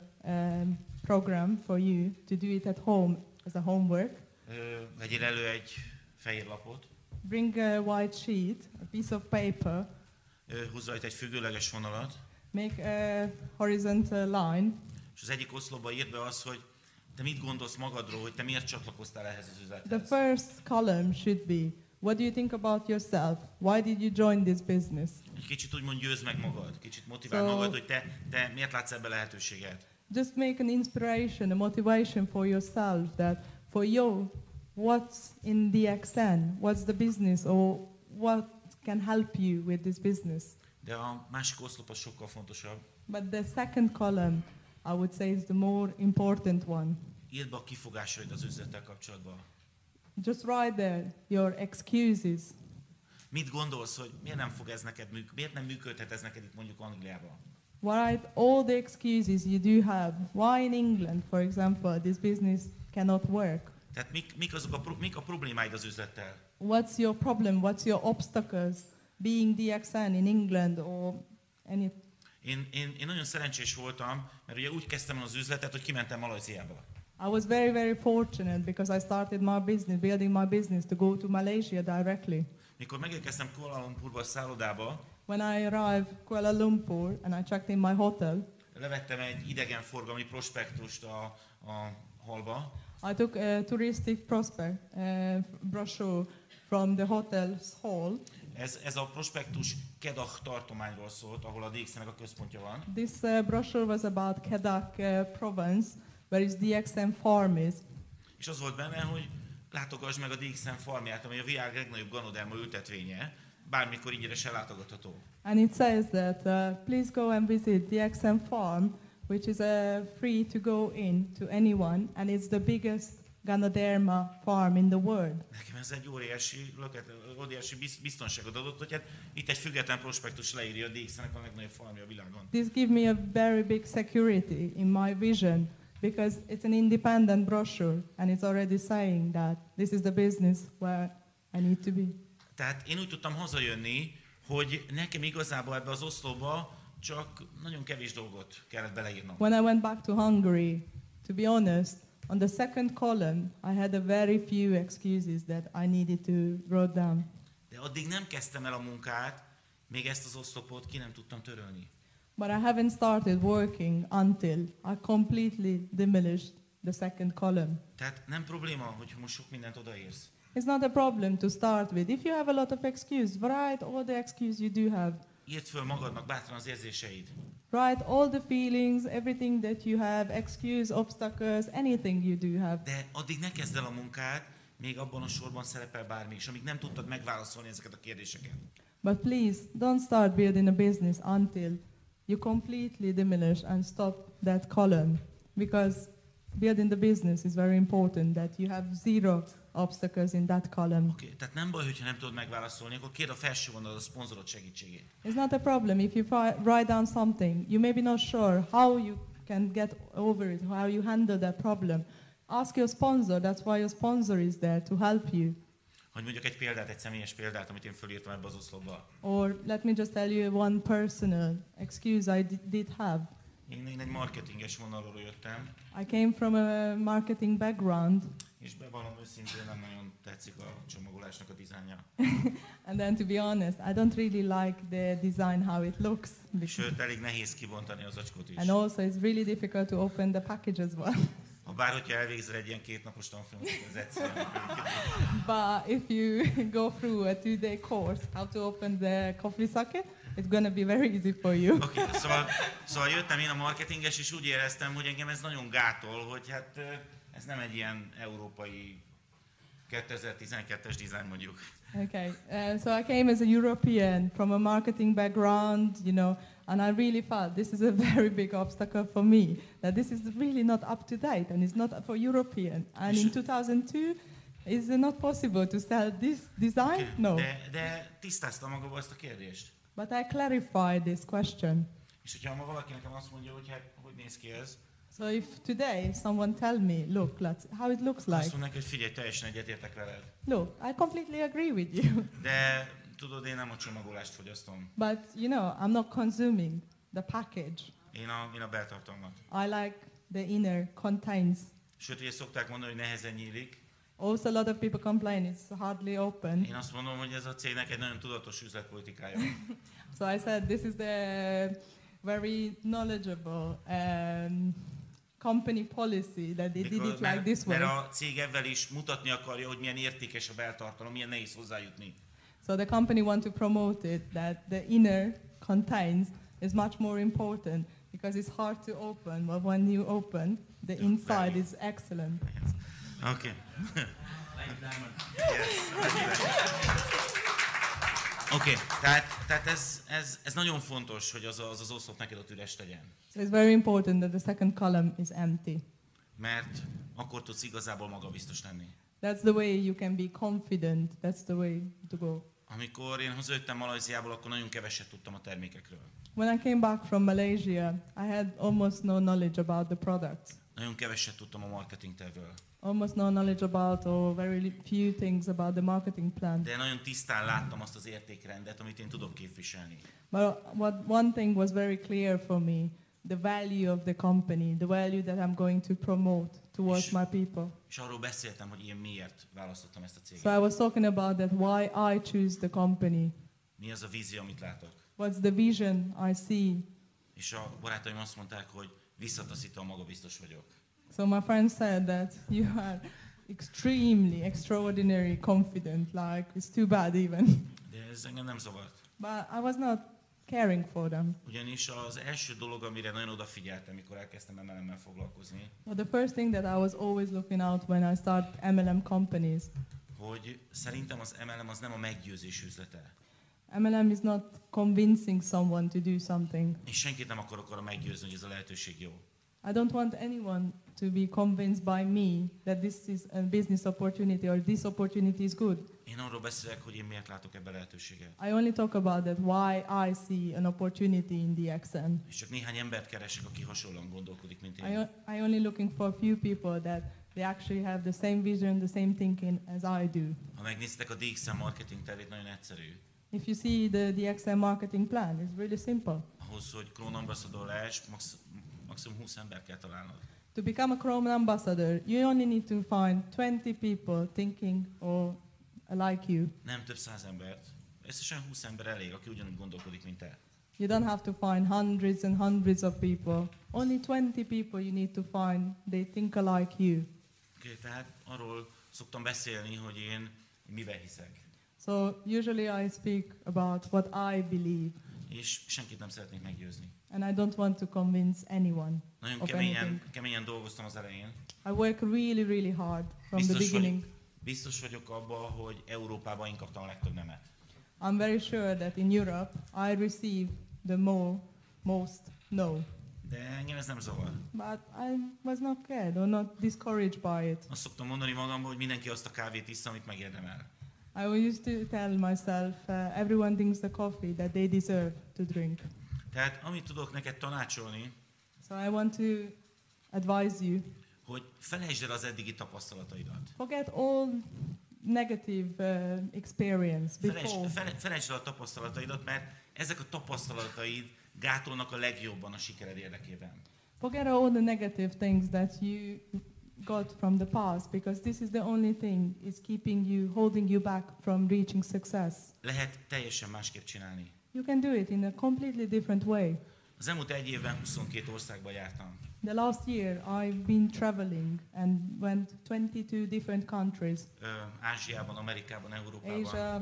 [SPEAKER 2] program for you to do it at home as a homework.
[SPEAKER 1] Vegyél elő egy fehér lapot,
[SPEAKER 2] Bring a white sheet, a piece of paper,
[SPEAKER 1] húzz rajta egy függőleges vonalat,
[SPEAKER 2] make a horizontal line,
[SPEAKER 1] és az egyik oszlopba írd be azt, hogy te mit gondolsz magadról, hogy te miért csatlakoztál ehhez az
[SPEAKER 2] the
[SPEAKER 1] üzlethez.
[SPEAKER 2] first column should be, what do you think about yourself? Why did you join this business?
[SPEAKER 1] Egy kicsit úgymond győzd meg magad, kicsit motiváld
[SPEAKER 2] So-
[SPEAKER 1] magad, hogy te miért látsz ebbe lehetőséget.
[SPEAKER 2] Just make an inspiration, a motivation for yourself that for you, what's in DXN? What's the business or what can help you with this business?
[SPEAKER 1] De a másik oszlop az sokkal fontosabb.
[SPEAKER 2] But the second column, I would say, is the more important one.
[SPEAKER 1] Írd be a kifogásaid az üzlettel kapcsolatban.
[SPEAKER 2] Just write there your excuses.
[SPEAKER 1] Mit gondolsz, hogy miért nem fog ez neked miért nem működhet ez neked itt mondjuk Angliában?
[SPEAKER 2] Write all the excuses you do have. Why in England, for example, this business cannot work?
[SPEAKER 1] Tehát mik a problémáid az üzlettel?
[SPEAKER 2] What's your problem? What's your obstacles being DXN in England or any?
[SPEAKER 1] Én nagyon szerencsés voltam, mert ugye úgy kezdtem el az üzletet, hogy kimentem Malajziába.
[SPEAKER 2] I was very, very fortunate because I started my business, building my business to go to Malaysia directly.
[SPEAKER 1] Mikor megérkeztem Kuala Lumpurba a szállodába,
[SPEAKER 2] When I arrived Kuala Lumpur and I checked in my hotel,
[SPEAKER 1] levettem egy idegenforgalmi prospektust a hallba,
[SPEAKER 2] I took a touristic brochure from the hotel's hall.
[SPEAKER 1] Ez a prospektus Kedah tartományról szólt, ahol a DXN-nek a központja van.
[SPEAKER 2] This brochure was about Kedah province, where is DXN farm is.
[SPEAKER 1] És az volt benne, hogy látogass meg a DXN farmját, amely a világ legnagyobb ganoderma ültetvénye, bármikor ingyenesen látogatható.
[SPEAKER 2] And it says that please go and visit DXN farm, which is free to go in to anyone, and it's the biggest Ganoderma farm in the world.
[SPEAKER 1] Nekem ez egy óriási biztonságot adott, hogy hát itt egy független prospektus leírja a DXN-nek a legnagyobb farmja a világon.
[SPEAKER 2] This gives me a very big security in my vision because it's an independent brochure and it's already saying that this is the business where I need to be.
[SPEAKER 1] Tehát én úgy tudtam hazajönni, hogy nekem igazából ebbe az oszlopba csak nagyon kevés dolgot kellett beleírnom.
[SPEAKER 2] When I went back to Hungary, to be honest, on the second column, I had a very few excuses that I needed to write down.
[SPEAKER 1] De addig nem kezdtem el a munkát, még ezt az oszlopot ki nem tudtam törölni.
[SPEAKER 2] But I haven't started working until I completely demolished the second column.
[SPEAKER 1] Tehát nem probléma, hogyha most sok mindent odaírsz.
[SPEAKER 2] It's not a problem to start with. If you have a lot of excuses, write all the excuses you do have.
[SPEAKER 1] Írd föl magadnak bátran az érzéseid.
[SPEAKER 2] Write all the feelings, everything that you have, excuse, obstacles, anything you do have.
[SPEAKER 1] De addig ne kezd el a munkát, még abban a sorban szerepel bármi is, amíg nem tudtad megválaszolni ezeket a kérdéseket.
[SPEAKER 2] But please, don't start building a business until you completely demolish and stop that column. Because building the business is very important that you have zero obstacles in that column.
[SPEAKER 1] Oké, tehát nem baj, hogyha nem tudod megválaszolni, akkor kérd a felső vonalon a szponzorod segítségét.
[SPEAKER 2] It's not a problem if you write down something. You may be not sure how you can get over it, how you handle that problem. Ask your sponsor. That's why your sponsor is there to help you.
[SPEAKER 1] Hogy mondjuk egy példát, egy személyes példát, amit én fölírtam ebbe az oszlopba.
[SPEAKER 2] Or let me just tell you one personal excuse I did have.
[SPEAKER 1] Én egy marketinges vonalról jöttem,
[SPEAKER 2] I came from a marketing background,
[SPEAKER 1] és bevallom őszintén, nem nagyon tetszik a csomagolásnak a dizájnja.
[SPEAKER 2] and then to be honest, I don't really like the design how it looks.
[SPEAKER 1] Sőt, elég nehéz kibontani az acskót is.
[SPEAKER 2] And also it's really difficult to open the package as well.
[SPEAKER 1] Ha bár, hogyha elvégzel egy ilyen 2 napos tanfolyamot, az egyszerűen.
[SPEAKER 2] But if you go through a 2-day course, how to open the coffee socket, it's going to be very easy for you.
[SPEAKER 1] Oké, szóval jöttem én a marketinges, és úgy éreztem, hogy engem ez nagyon gátol, hogy hát ez nem egy ilyen európai 2012-es dizájn mondjuk.
[SPEAKER 2] Okay, so I came as a European from a marketing background, you know, and I really felt this is a very big obstacle for me, that this is really not up to date and it's not for European. And in 2002, is it not possible to sell this design?
[SPEAKER 1] Okay.
[SPEAKER 2] No.
[SPEAKER 1] De tisztáztam magába ezt a kérdést.
[SPEAKER 2] But I clarified this question.
[SPEAKER 1] És hogyha ma valaki nekem azt mondja, hogy hát hogy néz ki ez,
[SPEAKER 2] So if today someone tell me, look, how it looks like.
[SPEAKER 1] azt mondom neki, hogy figyelj, teljesen egyetértek veled.
[SPEAKER 2] Look, I completely agree with you.
[SPEAKER 1] De tudod, én nem a csomagolást fogyasztom.
[SPEAKER 2] But you know, I'm not consuming the package.
[SPEAKER 1] Én a beltartalmat.
[SPEAKER 2] I like the inner contains.
[SPEAKER 1] Sőt, ugye szokták mondani, hogy nehezen nyílik.
[SPEAKER 2] Also, a lot of people complain it's hardly open.
[SPEAKER 1] Én azt mondom, hogy ez a cégnek egy nagyon tudatos üzletpolitikája.
[SPEAKER 2] So I said this is the very knowledgeable company policy that they did it like this way.
[SPEAKER 1] Mert a cég ebben is mutatni akarja, hogy milyen értékes a beltartalom, milyen nehéz hozzájutni.
[SPEAKER 2] So the company want to promote it that the inner contains is much more important because it's hard to open, but when you open, the inside is excellent.
[SPEAKER 1] Okay. Oké, tehát ez nagyon fontos, hogy az oszlop neked ott üres legyen.
[SPEAKER 2] So it's very important that the second column is empty.
[SPEAKER 1] Mert akkor tudsz igazából magabiztos lenni.
[SPEAKER 2] That's the way you can be confident. That's the way to go.
[SPEAKER 1] Amikor én hazajöttem Malajziából, akkor nagyon keveset tudtam a termékekről.
[SPEAKER 2] When I came back from Malaysia, I had almost no knowledge about the products.
[SPEAKER 1] Nagyon keveset tudtam a marketing tervről.
[SPEAKER 2] Almost no knowledge about, or very few things about the marketing plan.
[SPEAKER 1] De nagyon tisztán láttam azt az értékrendet, amit én tudok képviselni.
[SPEAKER 2] But one thing was very clear for me, the value of the company, the value that I'm going to promote towards my people.
[SPEAKER 1] És arról beszéltem, hogy én miért választottam ezt a céget.
[SPEAKER 2] So I was talking about that, why I choose the company.
[SPEAKER 1] Mi az a vízió, amit látok?
[SPEAKER 2] What's the vision I see?
[SPEAKER 1] És a barátaim azt mondták, hogy visszataszítóan magabiztos vagyok.
[SPEAKER 2] So my friend said that you are extremely, extraordinary confident, like it's too bad even.
[SPEAKER 1] De ez engem nem zavart.
[SPEAKER 2] But I was not caring for them.
[SPEAKER 1] Ugyanis az első dolog, amire nagyon odafigyeltem, mikor elkezdtem MLM-mel foglalkozni,
[SPEAKER 2] But the first thing that I was always looking out when I start MLM companies,
[SPEAKER 1] hogy szerintem az MLM az nem a meggyőzés üzlete.
[SPEAKER 2] MLM is not convincing someone to do something.
[SPEAKER 1] És senkit nem akarok arra meggyőzni, hogy ez a lehetőség jó.
[SPEAKER 2] I don't want anyone to be convinced by me that this is a business opportunity or this opportunity is good.
[SPEAKER 1] Én arról beszélek, hogy én miért látok ebben lehetőséget.
[SPEAKER 2] I only talk about that why I see an opportunity in the XN.
[SPEAKER 1] És csak néhány embert keresek, aki hasonlóan gondolkodik, mint én.
[SPEAKER 2] I only looking for a few people that they actually have the same vision, the same thinking as I do.
[SPEAKER 1] Ha megnéztek a DXM marketing tervét, nagyon egyszerű.
[SPEAKER 2] If you see the XM marketing plan, it's really simple.
[SPEAKER 1] Ahhoz, hogy Crown Ambassador lehess, maximum 20 ember kell találnod.
[SPEAKER 2] To become a Chrome ambassador, you only need to find 20 people thinking or like you.
[SPEAKER 1] Nem több 100 embert. Összesen 20 ember elég, aki ugyanúgy gondolkodik, mint te.
[SPEAKER 2] You don't have to find hundreds and hundreds of people. Only 20 people you need to find. They think alike you.
[SPEAKER 1] Okay, tehát arról szoktam beszélni, hogy én miben hiszek.
[SPEAKER 2] So usually I speak about what I believe.
[SPEAKER 1] És senkit nem szeretnék meggyőzni.
[SPEAKER 2] And I don't want to convince anyone
[SPEAKER 1] Nagyon
[SPEAKER 2] of anything.
[SPEAKER 1] keményen dolgoztam az elején.
[SPEAKER 2] I work really, really hard from the beginning.
[SPEAKER 1] Biztos vagyok abban, hogy Európában én kaptam a legtöbb nemet.
[SPEAKER 2] I'm very sure that in Europe I receive the most no.
[SPEAKER 1] De engem ez nem zavar.
[SPEAKER 2] But I was not scared or not discouraged by it.
[SPEAKER 1] Azt szoktam mondani magamban, hogy mindenki azt a kávét iszza, amit megérdemel.
[SPEAKER 2] I used to tell myself, everyone drinks the coffee that they deserve to drink.
[SPEAKER 1] Tehát amit tudok neked tanácsolni,
[SPEAKER 2] So I want to advise you,
[SPEAKER 1] hogy felejtsd el az eddigi tapasztalataidat.
[SPEAKER 2] forget all negative experience before.
[SPEAKER 1] Felejtsd el a tapasztalataidat, mert ezek a tapasztalataid gátolnak a legjobban a sikered érdekében.
[SPEAKER 2] Forget all the negative things that you got from the past, because this is the only thing is keeping you, holding you back from reaching success.
[SPEAKER 1] Lehet teljesen másképp csinálni.
[SPEAKER 2] You can do it in a completely different way.
[SPEAKER 1] Az elmúlt egy évben 22 országba jártam.
[SPEAKER 2] The last year I've been traveling and went 22 different countries.
[SPEAKER 1] Ázsiában, Amerikában, Európában.
[SPEAKER 2] Asia,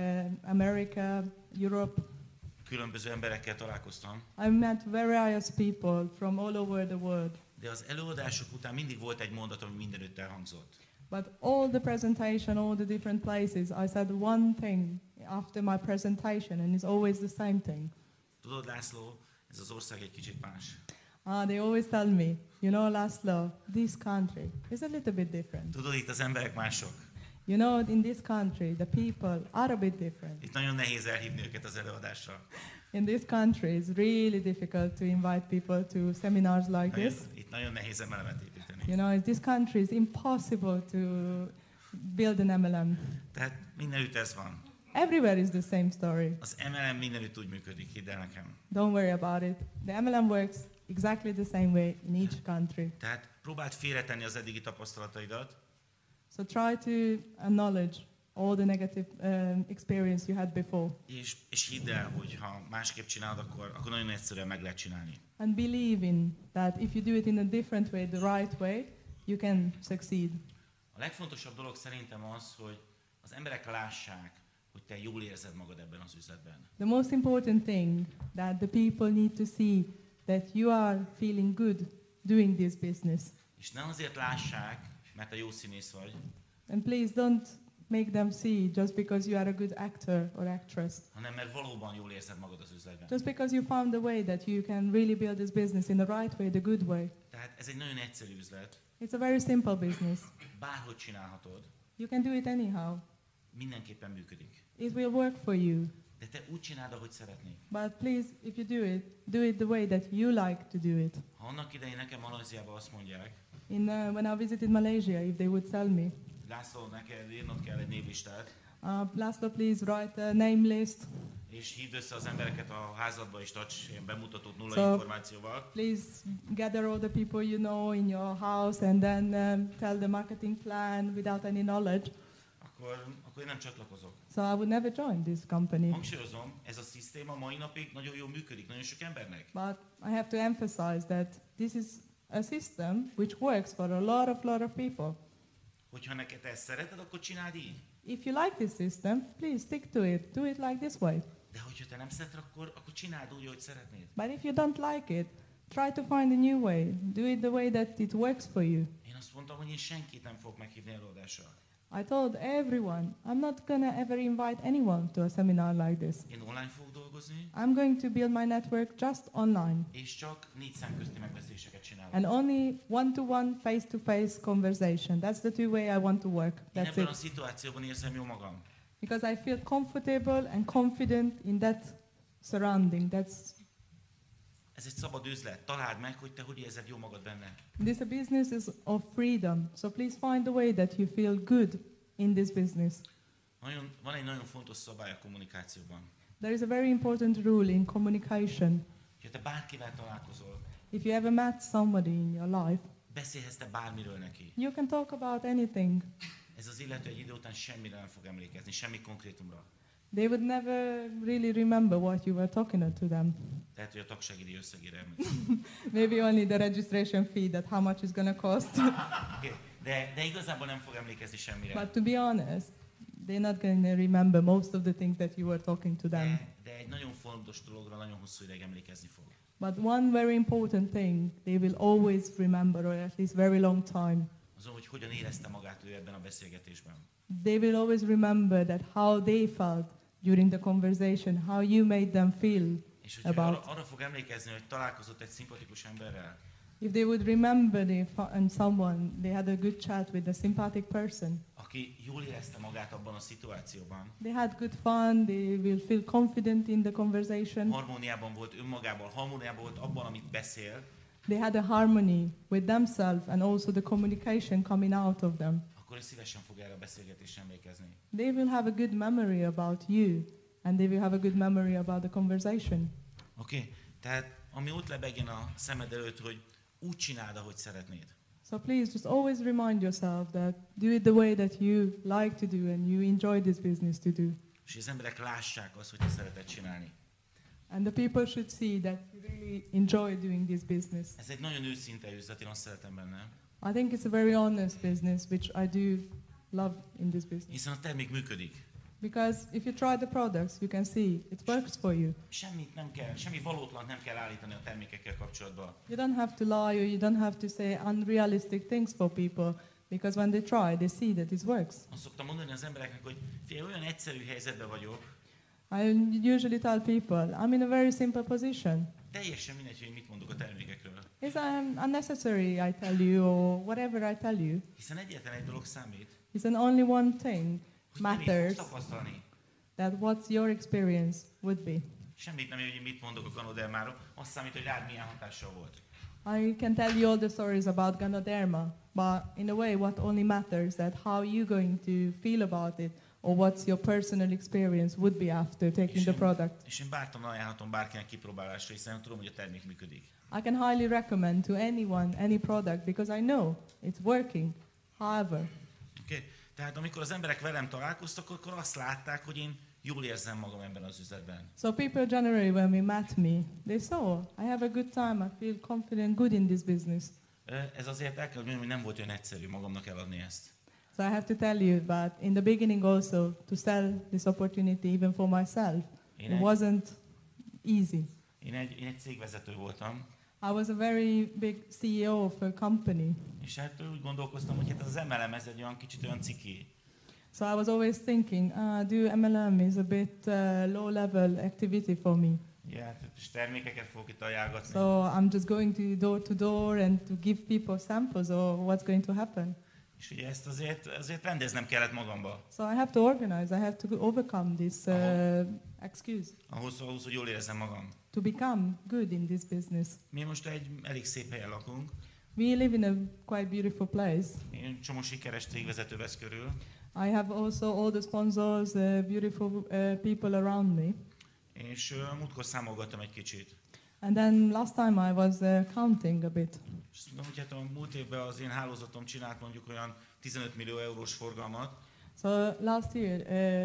[SPEAKER 2] America, Europe.
[SPEAKER 1] Különböző emberekkel találkoztam.
[SPEAKER 2] I met various people from all over the world.
[SPEAKER 1] De az előadások után mindig volt egy mondat, ami mindenütt elhangzott.
[SPEAKER 2] But all the presentation, all the different places, I said one thing after my presentation, and it's always the same thing.
[SPEAKER 1] Tudod, László, ez az ország egy kicsit más.
[SPEAKER 2] They always tell me, you know, Laszlo, this country is a little bit different.
[SPEAKER 1] Tudod, itt az emberek mások.
[SPEAKER 2] You know, in this country, the people are a bit different.
[SPEAKER 1] Itt nagyon nehéz elhívni őket az előadásra.
[SPEAKER 2] In this country, it's really difficult to invite people to seminars like this.
[SPEAKER 1] Itt nagyon nehéz emelemet építeni.
[SPEAKER 2] You know, in this country, it's impossible to build an MLM.
[SPEAKER 1] Tehát mindenütt ez van.
[SPEAKER 2] Everywhere is the same story.
[SPEAKER 1] Az MLM mindenütt úgy működik, hidd el nekem.
[SPEAKER 2] Don't worry about it. The MLM works exactly the same way in each country.
[SPEAKER 1] Tehát próbáld félretenni az eddigi tapasztalataidat,
[SPEAKER 2] So try to acknowledge all the negative experience you had before.
[SPEAKER 1] és hidd el, hogy ha másképp csinálod, akkor nagyon egyszerűen meg lehet csinálni.
[SPEAKER 2] And believe in that if you do it in a different way, the right way, you can succeed.
[SPEAKER 1] A legfontosabb dolog szerintem az, hogy az emberek lássák, hogy te jól érzed magad ebben az üzletben.
[SPEAKER 2] The most important thing that the people need to see that you are feeling good doing this business.
[SPEAKER 1] És ne azért lássák, mert a jó színész vagy,
[SPEAKER 2] And please don't make them see just because you are a good actor or actress.
[SPEAKER 1] hanem mert valóban jól érzed magad az üzletben.
[SPEAKER 2] Just because you found a way that you can really build this business in the right way, the good way.
[SPEAKER 1] Tehát ez egy nagyon egyszerű üzlet,
[SPEAKER 2] It's a very simple business.
[SPEAKER 1] bárhogy csinálhatod,
[SPEAKER 2] You can do it anyhow.
[SPEAKER 1] mindenképpen működik.
[SPEAKER 2] It will work for you.
[SPEAKER 1] De te úgy csináld, ahogy szeretnéd.
[SPEAKER 2] But please, if you do it the way that you like to do it.
[SPEAKER 1] Ha annak idején nekem Malajziában azt mondják,
[SPEAKER 2] When I visited Malaysia, if they would tell me,
[SPEAKER 1] László, neked írnod kell egy névlistát,
[SPEAKER 2] Laszlo, please write a name list.
[SPEAKER 1] és hívd össze az embereket a házadba, és tarts ilyen bemutatót nulla
[SPEAKER 2] So-
[SPEAKER 1] információval,
[SPEAKER 2] Please gather all the people you know in your house and then tell the marketing plan without any knowledge.
[SPEAKER 1] akkor én nem csatlakozok.
[SPEAKER 2] So I would never join this company.
[SPEAKER 1] Hangsúlyozom, ez a szisztéma mai napig nagyon jól működik, nagyon sok embernek.
[SPEAKER 2] But I have to emphasize that this is a system which works for a lot of people.
[SPEAKER 1] Hogyha neked ezt szereted, akkor csináld így.
[SPEAKER 2] If you like this system, please stick to it. Do it like this way.
[SPEAKER 1] De hogyha te nem szereted, akkor csináld úgy, ahogy szeretnéd.
[SPEAKER 2] But if you don't like it, try to find a new way. Do it the way that it works for you.
[SPEAKER 1] Én azt mondtam, hogy én senkit nem fogok meghívni előadásra.
[SPEAKER 2] I told everyone, I'm not gonna ever invite anyone to a seminar like this.
[SPEAKER 1] Én online fogok dolgozni,
[SPEAKER 2] I'm going to build my network just online.
[SPEAKER 1] és csak 4 szem közti megbeszéléseket csinálok.
[SPEAKER 2] And only one-to-one, face-to-face conversation. That's the two way I want to work.
[SPEAKER 1] Én
[SPEAKER 2] That's
[SPEAKER 1] ebben a
[SPEAKER 2] it.
[SPEAKER 1] szituációban érzem jó magam.
[SPEAKER 2] Because I feel comfortable and confident in that surrounding.
[SPEAKER 1] Ez egy szabad üzlet. Találd meg, hogy te hogy érzed jó magad benne.
[SPEAKER 2] This a business is of freedom. So please find a way that you feel good in this business.
[SPEAKER 1] Van egy nagyon fontos szabály a kommunikációban.
[SPEAKER 2] There is a very important rule in communication.
[SPEAKER 1] Ha te bárkivel találkozol,
[SPEAKER 2] If you ever met somebody in your life,
[SPEAKER 1] beszélhetsz te bármiről neki.
[SPEAKER 2] you can talk about anything.
[SPEAKER 1] Ez az illető egy idő után semmire nem fog emlékezni, semmi konkrétumra.
[SPEAKER 2] They would never really remember what you were talking to them.
[SPEAKER 1] Lehet, hogy a tagságidő összegére emlékszik.
[SPEAKER 2] Maybe only the registration fee, that how much it's going to cost.
[SPEAKER 1] Okay. De igazából nem fog emlékezni semmire.
[SPEAKER 2] But to be honest, they're not going to remember most of the things that you were talking to them.
[SPEAKER 1] De egy nagyon fontos dologra nagyon hosszú ideig emlékezni fog.
[SPEAKER 2] But one very important thing they will always remember, or at least very long time.
[SPEAKER 1] Azon, hogy hogyan érezte magát ő ebben a beszélgetésben.
[SPEAKER 2] They will always remember that how they felt during the conversation, how you made them feel
[SPEAKER 1] És hogyha
[SPEAKER 2] about.
[SPEAKER 1] arra fog emlékezni, hogy találkozott egy szimpatikus emberrel,
[SPEAKER 2] If they would remember someone, they had a good chat with a sympathetic person.
[SPEAKER 1] aki jól érezte magát abban a szituációban,
[SPEAKER 2] They had good fun, they will feel confident in the conversation.
[SPEAKER 1] harmóniában volt önmagában, harmóniában volt abban, amit beszél,
[SPEAKER 2] They had a harmony with themselves and also the communication coming out of them.
[SPEAKER 1] akkor ő szívesen fog erre a beszélgetésre emlékezni.
[SPEAKER 2] They will have a good memory about you and they will have a good memory about the conversation.
[SPEAKER 1] Oké? Tehát ami ott lebegjen a szemed előtt, hogy úgy csináld, ahogy szeretnéd.
[SPEAKER 2] So please just always remind yourself that do it the way that you like to do and you enjoy this business to do.
[SPEAKER 1] És az emberek lássák azt, hogy te szereted csinálni.
[SPEAKER 2] And the people should see that you really enjoy doing this business.
[SPEAKER 1] Ez egy nagyon őszinte üzlet, én azt szeretem benne.
[SPEAKER 2] I think it's a very honest business, which I do love in this business.
[SPEAKER 1] Hiszen a termék működik.
[SPEAKER 2] Because if you try the products, you can see it works for you.
[SPEAKER 1] Semmit nem kell, semmi valótlant nem kell állítani a termékekkel kapcsolatban.
[SPEAKER 2] You don't have to lie or you don't have to say unrealistic things for people because when they try, they see that it works.
[SPEAKER 1] Azt szoktam mondani az embereknek, hogy figyelj, olyan egyszerű helyzetben vagyok,
[SPEAKER 2] I usually tell people, I'm in a very simple position.
[SPEAKER 1] teljesen mindegy, hogy mit mondok a termékekről.
[SPEAKER 2] It's unnecessary, I tell you, or whatever I tell you.
[SPEAKER 1] Hiszen egyetlen egy dolog számít,
[SPEAKER 2] It's an only one thing
[SPEAKER 1] hogy te mit fogsz
[SPEAKER 2] matters,
[SPEAKER 1] tapasztalni.
[SPEAKER 2] that what's your experience would be.
[SPEAKER 1] Semmit nem, hogy mit mondok a Ganodermáról, azt számít, hogy rád milyen hatással volt.
[SPEAKER 2] I can tell you all the stories about Ganoderma, but in a way what only matters that how you're going to feel about it or what's your personal experience would be after taking the product.
[SPEAKER 1] És én bártan ajánlhatom bárkinek kipróbálásra, hiszen tudom, hogy a termék működik.
[SPEAKER 2] I can highly recommend to anyone any product because I know it's working. However,
[SPEAKER 1] Okay? Tehát amikor az emberek velem találkoztak, akkor azt látták, hogy én jól érzem magam ebben az üzletben.
[SPEAKER 2] so people generally when we met me, they saw I have a good time, I feel confident, good in this business.
[SPEAKER 1] Ez azért el kell mondjam, hogy nem volt olyan egyszerű magamnak eladni ezt.
[SPEAKER 2] So I have to tell you that in the beginning also to sell this opportunity even for myself, it wasn't easy.
[SPEAKER 1] Én egy cégvezető voltam,
[SPEAKER 2] I was a very big CEO of a company.
[SPEAKER 1] és hát úgy gondolkoztam, hogy hát az MLM ez egy olyan kicsit olyan ciki.
[SPEAKER 2] So I was always thinking, do MLM is a bit low level activity for me.
[SPEAKER 1] Ja, hát és termékeket fogok itt ajánlgatni.
[SPEAKER 2] So I'm just going to door and to give people samples or what's going to happen.
[SPEAKER 1] És ugye ezt azért rendeznem kellett magamba.
[SPEAKER 2] So I have to organize, I have to overcome this excuse
[SPEAKER 1] Ahhoz, hogy jól érezzem magam.
[SPEAKER 2] to become good in this business.
[SPEAKER 1] Mi most egy elég szép helyen lakunk.
[SPEAKER 2] We live in a quite beautiful place.
[SPEAKER 1] Én csomó sikeres cégvezető vesz körül.
[SPEAKER 2] I have also all the sponsors, beautiful people around me.
[SPEAKER 1] És múltkor számolgattam egy kicsit.
[SPEAKER 2] And then last time I was counting a bit.
[SPEAKER 1] És tudom, hogy hát a múlt évben az én hálózatom csinált mondjuk olyan 15 millió eurós forgalmat.
[SPEAKER 2] So last year,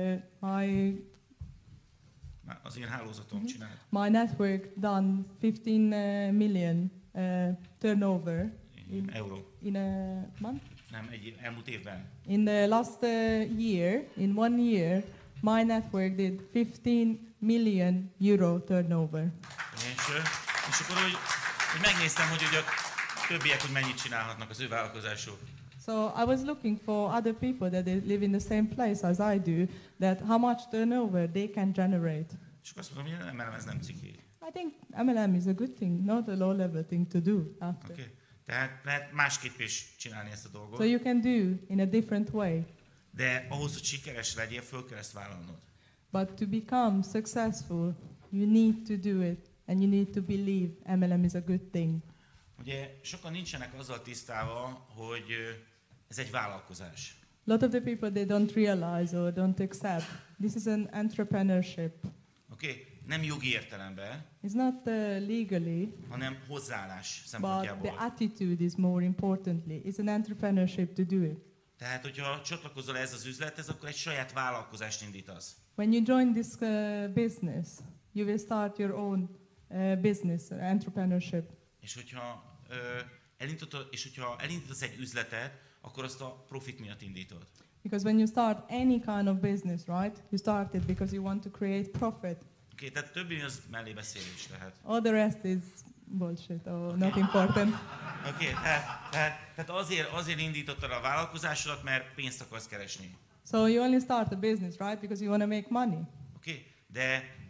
[SPEAKER 1] Az én hálózatom csinált.
[SPEAKER 2] my network done 15 million turnover
[SPEAKER 1] Euró.
[SPEAKER 2] in a month.
[SPEAKER 1] Nem, elmúlt évben.
[SPEAKER 2] In the last year, in 1 year, my network did 15 million euro turnover.
[SPEAKER 1] És akkor hogy megnéztem, hogy ugye a többiek, hogy mennyit csinálhatnak az ő vállalkozásuk.
[SPEAKER 2] So I was looking for other people that they live in the same place as I do, that how much turnover they can generate.
[SPEAKER 1] És akkor azt mondom, hogy nem, ez nem ciki.
[SPEAKER 2] I think MLM is a good thing, not a low-level thing to do after.
[SPEAKER 1] Okay. Tehát lehet másképp is csinálni ezt a dolgot.
[SPEAKER 2] So you can do in a different way.
[SPEAKER 1] De ahhoz, hogy sikeres legyél, föl kell ezt vállalnod.
[SPEAKER 2] But to become successful, you need to do it, and you need to believe MLM is a good thing.
[SPEAKER 1] Ugye sokan nincsenek azzal tisztában, hogy ez egy vállalkozás.
[SPEAKER 2] A lot of the people, they don't realize or don't accept. This is an entrepreneurship.
[SPEAKER 1] Okay? Nem jogi értelemben,
[SPEAKER 2] It's not legally,
[SPEAKER 1] hanem hozzáállás
[SPEAKER 2] but
[SPEAKER 1] szempontjából.
[SPEAKER 2] the attitude is more importantly. It's an entrepreneurship to do it.
[SPEAKER 1] Tehát, hogyha csatlakozol ez az üzlethez, akkor egy saját vállalkozást indítasz.
[SPEAKER 2] When you join this business, you will start your own business, entrepreneurship.
[SPEAKER 1] És hogyha elindítasz egy üzletet, akkor azt a profit miatt indítod.
[SPEAKER 2] Because when you start any kind of business, right, you start it because you want to create profit.
[SPEAKER 1] Okay, tehát többi az mellébeszélés lehet.
[SPEAKER 2] All the rest is bullshit or not important.
[SPEAKER 1] Okay, tehát azért indítottad a vállalkozásodat, mert pénzt akarsz keresni.
[SPEAKER 2] So you only start a business, right, because you want to make money.
[SPEAKER 1] Okay, de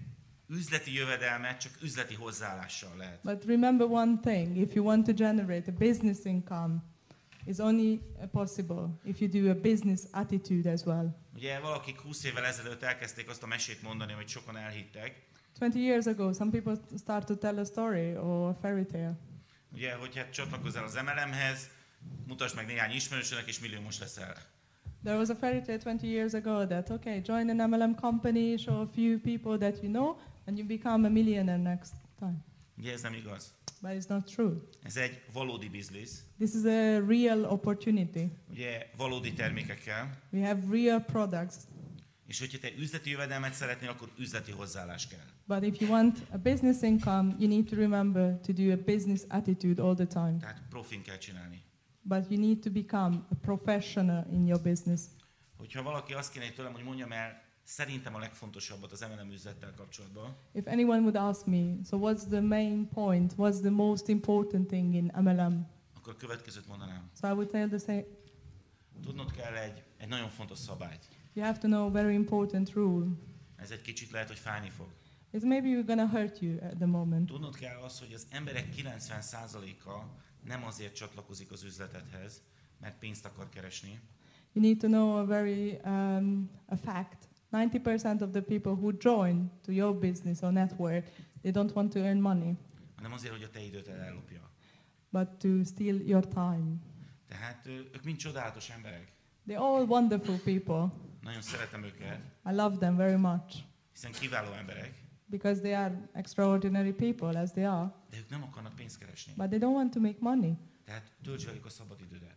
[SPEAKER 1] üzleti jövedelmet csak üzleti hozzáállással lehet.
[SPEAKER 2] But remember one thing, if you want to generate a business income, it's only possible if you do a business attitude as well.
[SPEAKER 1] Ugye valakik 20 évvel ezelőtt elkezdték azt a mesét mondani, amit sokan elhittek.
[SPEAKER 2] 20 years ago, some people start to tell a story or a fairy tale.
[SPEAKER 1] Ugye, hogy hát csatlakozzál az MLM-hez, mutasd meg néhány ismerősödnek, és milliómos leszel.
[SPEAKER 2] There was a fairy tale 20 years ago that, okay, join an MLM company, show a few people that you know, and you become a millionaire next time.
[SPEAKER 1] Ugye ez nem igaz.
[SPEAKER 2] But it's not true.
[SPEAKER 1] Ez egy valódi biznisz.
[SPEAKER 2] This is a real opportunity.
[SPEAKER 1] Ugye valódi termékekkel.
[SPEAKER 2] We have real products.
[SPEAKER 1] És hogyha te üzleti jövedelmet szeretnél, akkor üzleti hozzáállás kell.
[SPEAKER 2] But if you want a business income, you need to remember to do a business attitude all the time.
[SPEAKER 1] Tehát profin kell csinálni.
[SPEAKER 2] But you need to become a professional in your business.
[SPEAKER 1] Hogyha valaki azt kéne tőlem, hogy mondjam el szerintem a legfontosabbat az MLM üzlettel kapcsolatban,
[SPEAKER 2] If anyone would ask me, so what's the main point? What's the most important thing in MLM?
[SPEAKER 1] akkor a következőt mondanám.
[SPEAKER 2] So I would tell the same.
[SPEAKER 1] Tudnod kell egy nagyon fontos szabályt.
[SPEAKER 2] You have to know a very important rule.
[SPEAKER 1] Ez egy kicsit lehet, hogy fájni fog.
[SPEAKER 2] It's maybe gonna hurt you at the moment.
[SPEAKER 1] Tudnod kell azt, hogy az emberek 90%-a nem azért csatlakozik az üzletedhez, mert pénzt akar keresni,
[SPEAKER 2] You need to know a fact. 90% of the people who join to your business or network, they don't want to earn money,
[SPEAKER 1] hanem azért, hogy a te időt ellopja.
[SPEAKER 2] but to steal your time.
[SPEAKER 1] Tehát ők mind csodálatos emberek.
[SPEAKER 2] They're all wonderful people.
[SPEAKER 1] Nagyon szeretem őket,
[SPEAKER 2] I love them very much
[SPEAKER 1] hiszen kiváló emberek,
[SPEAKER 2] because they are extraordinary people as they are,
[SPEAKER 1] de ők nem akarnak pénzt keresni.
[SPEAKER 2] but they don't want to make money.
[SPEAKER 1] Tehát töltsd velük a szabad idődet,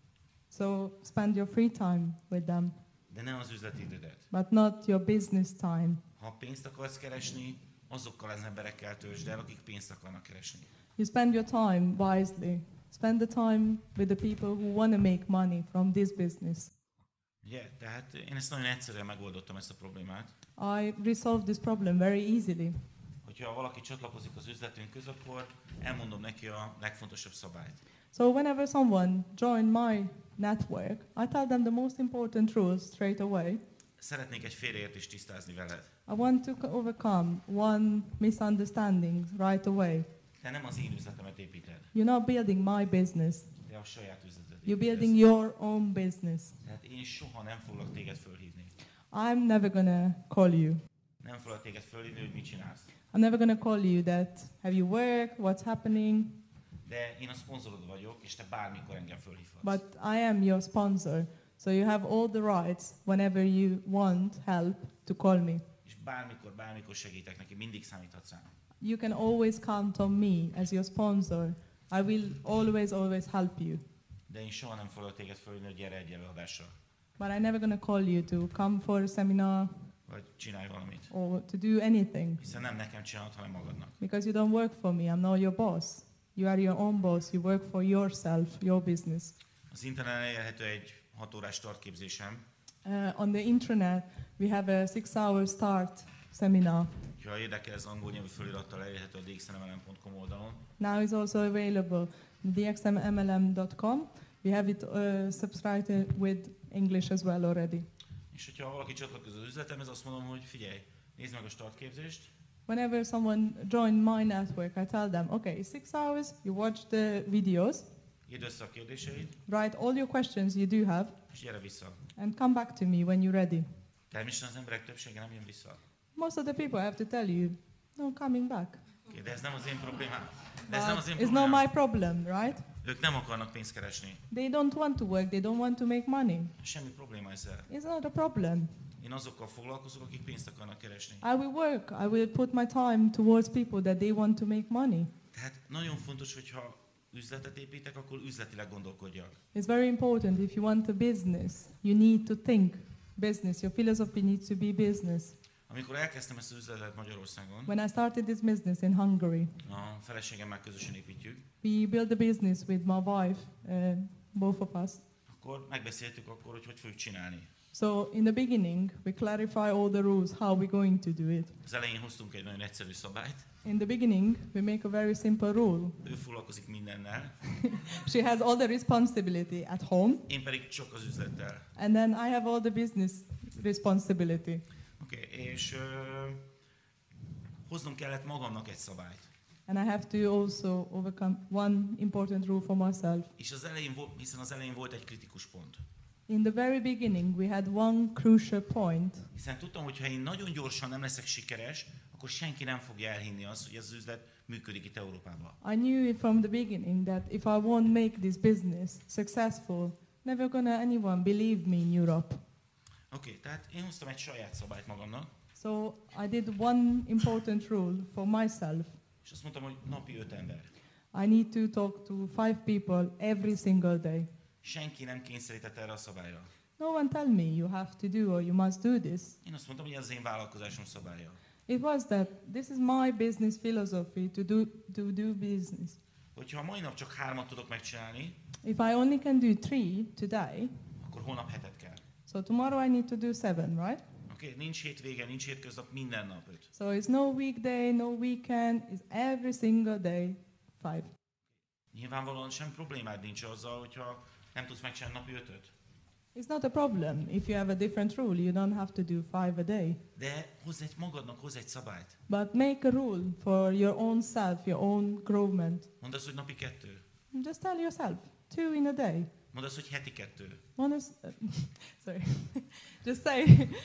[SPEAKER 2] So spend your free time with them,
[SPEAKER 1] de ne az üzleti idődet.
[SPEAKER 2] but not your business time.
[SPEAKER 1] Ha pénzt akarsz keresni, azokkal az emberekkel töltsd el, akik pénzt akarnak keresni.
[SPEAKER 2] You spend your time wisely. Spend the time with the people who want to make money from this business.
[SPEAKER 1] Ugye? Tehát én ezt nagyon egyszerűen megoldottam, ezt a problémát.
[SPEAKER 2] I resolved this problem very easily.
[SPEAKER 1] Hogyha valaki csatlakozik az üzletünkhöz, akkor elmondom neki a legfontosabb szabályt.
[SPEAKER 2] So whenever someone join my network, I tell them the most important rules straight away.
[SPEAKER 1] Szeretnék egy félreértést tisztázni veled.
[SPEAKER 2] I want to overcome one misunderstanding right away.
[SPEAKER 1] Te nem az én üzletemet építed,
[SPEAKER 2] You're not building my business.
[SPEAKER 1] te a saját üzletet
[SPEAKER 2] You're
[SPEAKER 1] építesz.
[SPEAKER 2] building your own business.
[SPEAKER 1] Tehát én soha nem foglak téged fölhívni.
[SPEAKER 2] I'm never gonna call you.
[SPEAKER 1] Nem foglak téged fölhívni, hogy mit csinálsz.
[SPEAKER 2] I'm never gonna call you that have you worked, what's happening,
[SPEAKER 1] De én a szponzorod vagyok, és te bármikor engem fölhívhatsz.
[SPEAKER 2] but I am your sponsor. So you have all the rights whenever you want help to call me.
[SPEAKER 1] És bármikor segítek neki, mindig számíthatsz rám.
[SPEAKER 2] You can always count on me as your sponsor. I will always help you.
[SPEAKER 1] De én soha nem foglak téged fölhívni, hogy gyere egy előadásra,
[SPEAKER 2] But I'm never gonna call you to come for a seminar
[SPEAKER 1] vagy csinálj valamit.
[SPEAKER 2] or to do anything
[SPEAKER 1] Hiszen nem nekem csinálod, hanem magadnak.
[SPEAKER 2] because you don't work for me. I'm not your boss. You are your own boss. You work for yourself, your business.
[SPEAKER 1] Az interneten elérhető egy 6 órás startképzésem.
[SPEAKER 2] On the internet, we have a 6-hour start seminar.
[SPEAKER 1] Ha érdekel, ez angol nyelvű felirattal elérhető a dxnmlm.com oldalon.
[SPEAKER 2] Now it's also available on dxmlm.com. We have it subscribed with English as well already.
[SPEAKER 1] És hogyha valaki csatlakozik az üzletemhez, azt mondom, hogy figyelj, nézd meg a startképzést,
[SPEAKER 2] Whenever someone join my network, I tell them, okay, 6 hours, you watch the videos,
[SPEAKER 1] írd össze a kérdéseid,
[SPEAKER 2] write all your questions you do have,
[SPEAKER 1] és gyere vissza.
[SPEAKER 2] and come back to me when you're ready.
[SPEAKER 1] Természetesen az emberek többsége nem jön vissza.
[SPEAKER 2] Most of the people have to tell you, no coming back.
[SPEAKER 1] Okay, de ez nem az én problémám.
[SPEAKER 2] It's not my problem, right?
[SPEAKER 1] Ők nem akarnak pénzt keresni.
[SPEAKER 2] They don't want to work, they don't want to make money.
[SPEAKER 1] Semmi probléma ezzel.
[SPEAKER 2] It's not a problem.
[SPEAKER 1] Én azokkal foglalkozok, akik pénzt akarnak keresni.
[SPEAKER 2] I will work, I will put my time towards people that they want to make money.
[SPEAKER 1] Tehát nagyon fontos, hogyha üzletet építek, akkor üzletileg gondolkodjak.
[SPEAKER 2] It's very important if you want a business, you need to think business. Your philosophy needs to be business.
[SPEAKER 1] Amikor elkezdtem ezt az üzletet Magyarországon,
[SPEAKER 2] When I started this business in Hungary,
[SPEAKER 1] a feleségemmel közösen építjük,
[SPEAKER 2] we built a business with my wife, both of us.
[SPEAKER 1] akkor megbeszéltük akkor, hogy fogjuk csinálni.
[SPEAKER 2] So in the beginning, we clarify all the rules, how we're going to do it.
[SPEAKER 1] Az elején hoztunk egy nagyon egyszerű szabályt.
[SPEAKER 2] In the beginning, we make a very simple rule.
[SPEAKER 1] Ő foglalkozik mindennel,
[SPEAKER 2] She has all the responsibility at home,
[SPEAKER 1] én pedig csak az üzlettel.
[SPEAKER 2] and then I have all the business responsibility.
[SPEAKER 1] Oké, és hoznom kellett magamnak egy szabályt.
[SPEAKER 2] And I have to also overcome one important rule for myself.
[SPEAKER 1] És hiszen az elején volt egy kritikus pont.
[SPEAKER 2] In the very beginning, we had one crucial point.
[SPEAKER 1] Hiszen tudtam, hogy ha én nagyon gyorsan nem leszek sikeres, akkor senki nem fogja elhinni azt, hogy ez az üzlet működik itt Európában.
[SPEAKER 2] I knew it from the beginning that if I won't make this business successful, never gonna anyone believe me in Europe.
[SPEAKER 1] Oké, tehát én hoztam egy saját szabályt magamnak,
[SPEAKER 2] So I did one important rule for myself.
[SPEAKER 1] és azt mondtam, hogy napi 5 ember.
[SPEAKER 2] I need to talk to 5 people every single day.
[SPEAKER 1] Senki nem kényszerített erre a szabályra.
[SPEAKER 2] No one tell me you have to do or you must do this.
[SPEAKER 1] Én azt mondtam, hogy ez az én vállalkozásom szabálya.
[SPEAKER 2] It was that this is my business philosophy to do business.
[SPEAKER 1] Hogyha a mai nap csak 3-at tudok megcsinálni,
[SPEAKER 2] If I only can do 3 today,
[SPEAKER 1] akkor holnap 7-et kell.
[SPEAKER 2] so tomorrow I need to do 7, right?
[SPEAKER 1] Oké, nincs hétvége, nincs hétköznap, minden nap 5.
[SPEAKER 2] So it's no weekday, no weekend, it's every single day 5.
[SPEAKER 1] Nyilvánvalóan sem problémád nincs azzal, hogyha nem tudsz megcsinálni napi 5-öt.
[SPEAKER 2] It's not a problem. If you have a different rule, you don't have to do 5 a day.
[SPEAKER 1] De hozz egy szabályt.
[SPEAKER 2] But make a rule for your own self, your own growment.
[SPEAKER 1] Mondd azt, hogy napi 2.
[SPEAKER 2] Just tell yourself, 2 in a day.
[SPEAKER 1] Mondd azt, hogy heti 2.
[SPEAKER 2] Sorry. Just say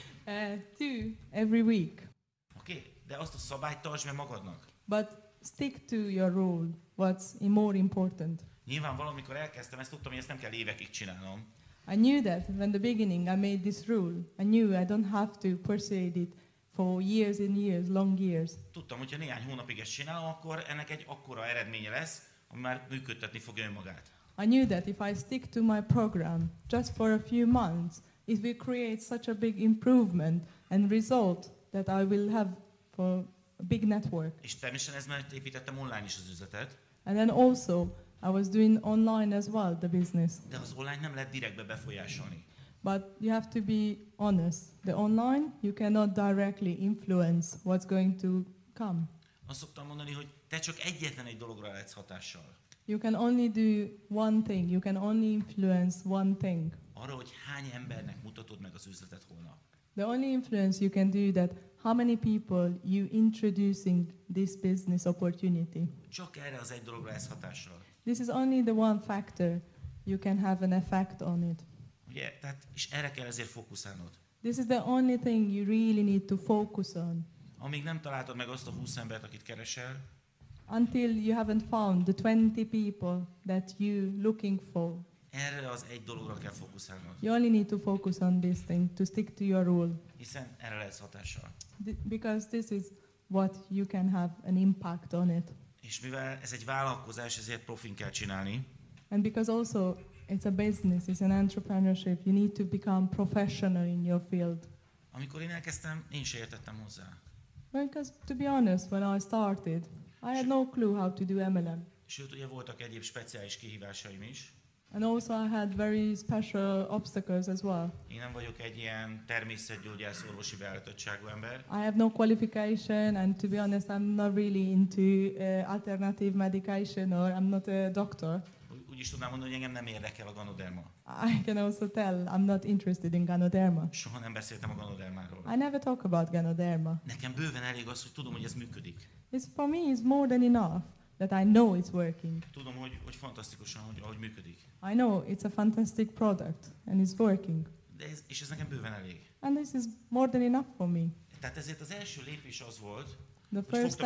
[SPEAKER 2] 2 every week.
[SPEAKER 1] Oké, de azt a szabályt tartsd meg magadnak.
[SPEAKER 2] But stick to your rule. What's more important?
[SPEAKER 1] Nyilván amikor elkezdtem, ezt tudtam, hogy ezt nem kell évekig csinálnom.
[SPEAKER 2] I knew that when the beginning I made this rule. I knew I don't have to pursue it for years and years, long years.
[SPEAKER 1] Tudtam, hogy ha néhány hónapig ezt csinálom, akkor ennek egy akkora eredménye lesz, ami már működtetni fogja önmagát.
[SPEAKER 2] I knew that if I stick to my program just for a few months, it will create such a big improvement and result that I will have for a big network.
[SPEAKER 1] És természetesen ez mellett építettem online is az üzletet.
[SPEAKER 2] And then also, I was doing online as well, the business.
[SPEAKER 1] De az online nem lehet direktbe befolyásolni.
[SPEAKER 2] But you have to be honest. The online, you cannot directly influence what's going to come.
[SPEAKER 1] Azt szoktam mondani, hogy te csak egyetlen egy dologra lehetsz hatással.
[SPEAKER 2] You can only do one thing. You can only influence one thing.
[SPEAKER 1] Arra, hogy hány embernek mutatod meg az üzletet holnap.
[SPEAKER 2] The only influence you can do that how many people you introducing this business opportunity.
[SPEAKER 1] Csak erre az egy dologra lesz hatással.
[SPEAKER 2] This is only the one factor you can have an effect on it.
[SPEAKER 1] Ugye, tehát, és erre kell ezért fókuszálnod.
[SPEAKER 2] This is the only thing you really need to focus on.
[SPEAKER 1] Amíg nem találtad meg azt a 20 embert, akit keresel,
[SPEAKER 2] Until you haven't found the 20 people that you looking for.
[SPEAKER 1] erre az egy dologra kell fókuszálnod.
[SPEAKER 2] You only need to focus on this thing, to stick to your rule.
[SPEAKER 1] Hiszen erre lesz hatással.
[SPEAKER 2] Because this is what you can have an impact on it.
[SPEAKER 1] És mivel ez egy vállalkozás, ezért profin kell csinálni,
[SPEAKER 2] And because also it's a business, it's an entrepreneurship, you need to become professional in your field.
[SPEAKER 1] amikor én elkezdtem, én se értettem hozzá.
[SPEAKER 2] Because to be honest, when I started, I had no clue how to do MLM.
[SPEAKER 1] Sőt, ugye voltak egyéb speciális kihívásaim is.
[SPEAKER 2] And also I had very special obstacles as well.
[SPEAKER 1] Én nem vagyok egy ilyen természetgyógyász orvosi beállítottságú ember.
[SPEAKER 2] I have no qualification, and to be honest, I'm not really into alternative medication, or I'm not a doctor.
[SPEAKER 1] Úgy is tudnám mondani, hogy engem nem érdekel a ganoderma.
[SPEAKER 2] I can also tell I'm not interested in Ganoderma.
[SPEAKER 1] Soha nem beszéltem a ganodermáról.
[SPEAKER 2] I never talk about Ganoderma.
[SPEAKER 1] Nekem bőven elég az, hogy tudom, hogy ez működik.
[SPEAKER 2] For me, it's more than enough that I know it's working.
[SPEAKER 1] Tudom, hogy fantasztikusan, ahogy működik.
[SPEAKER 2] I know it's a fantastic product and it's working.
[SPEAKER 1] És ez nekem bőven elég.
[SPEAKER 2] And this is more than enough for me.
[SPEAKER 1] Tehát ezért az első lépés az volt,
[SPEAKER 2] The
[SPEAKER 1] hogy
[SPEAKER 2] first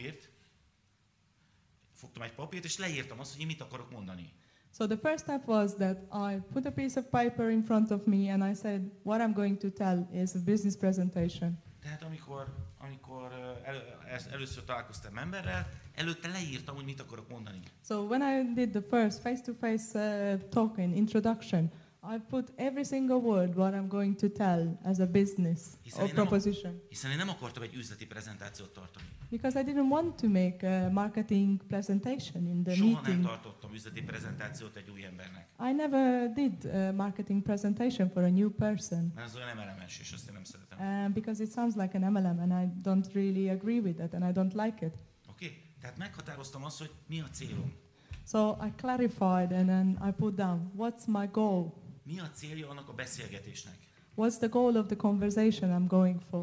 [SPEAKER 1] fogtam egy papírt, és leírtam azt, hogy én mit akarok mondani.
[SPEAKER 2] So the first step was that I put a piece of paper in front of me and I said, what I'm going to tell is a business presentation.
[SPEAKER 1] Tehát amikor először találkoztam emberrel, előtte leírtam, hogy mit akarok mondani.
[SPEAKER 2] So when I did the first face-to-face talking, introduction, I put every single word what I'm going to tell as a business or proposition.
[SPEAKER 1] Hiszen én nem akartam egy üzleti prezentációt tartani.
[SPEAKER 2] Because I didn't want to make a marketing presentation in the
[SPEAKER 1] Soha
[SPEAKER 2] meeting.
[SPEAKER 1] nem tartottam üzleti prezentációt egy új embernek.
[SPEAKER 2] I never did a marketing presentation for a new person.
[SPEAKER 1] Mert az olyan MLM-es, és azt én nem szeretem.
[SPEAKER 2] Because it sounds like an MLM and I don't really agree with that and I don't like it.
[SPEAKER 1] Oké? Tehát meghatároztam azt, hogy mi a célom.
[SPEAKER 2] So I clarified and then I put down, what's my goal?
[SPEAKER 1] Mi a célja annak a beszélgetésnek?
[SPEAKER 2] What's the goal of the conversation I'm going for?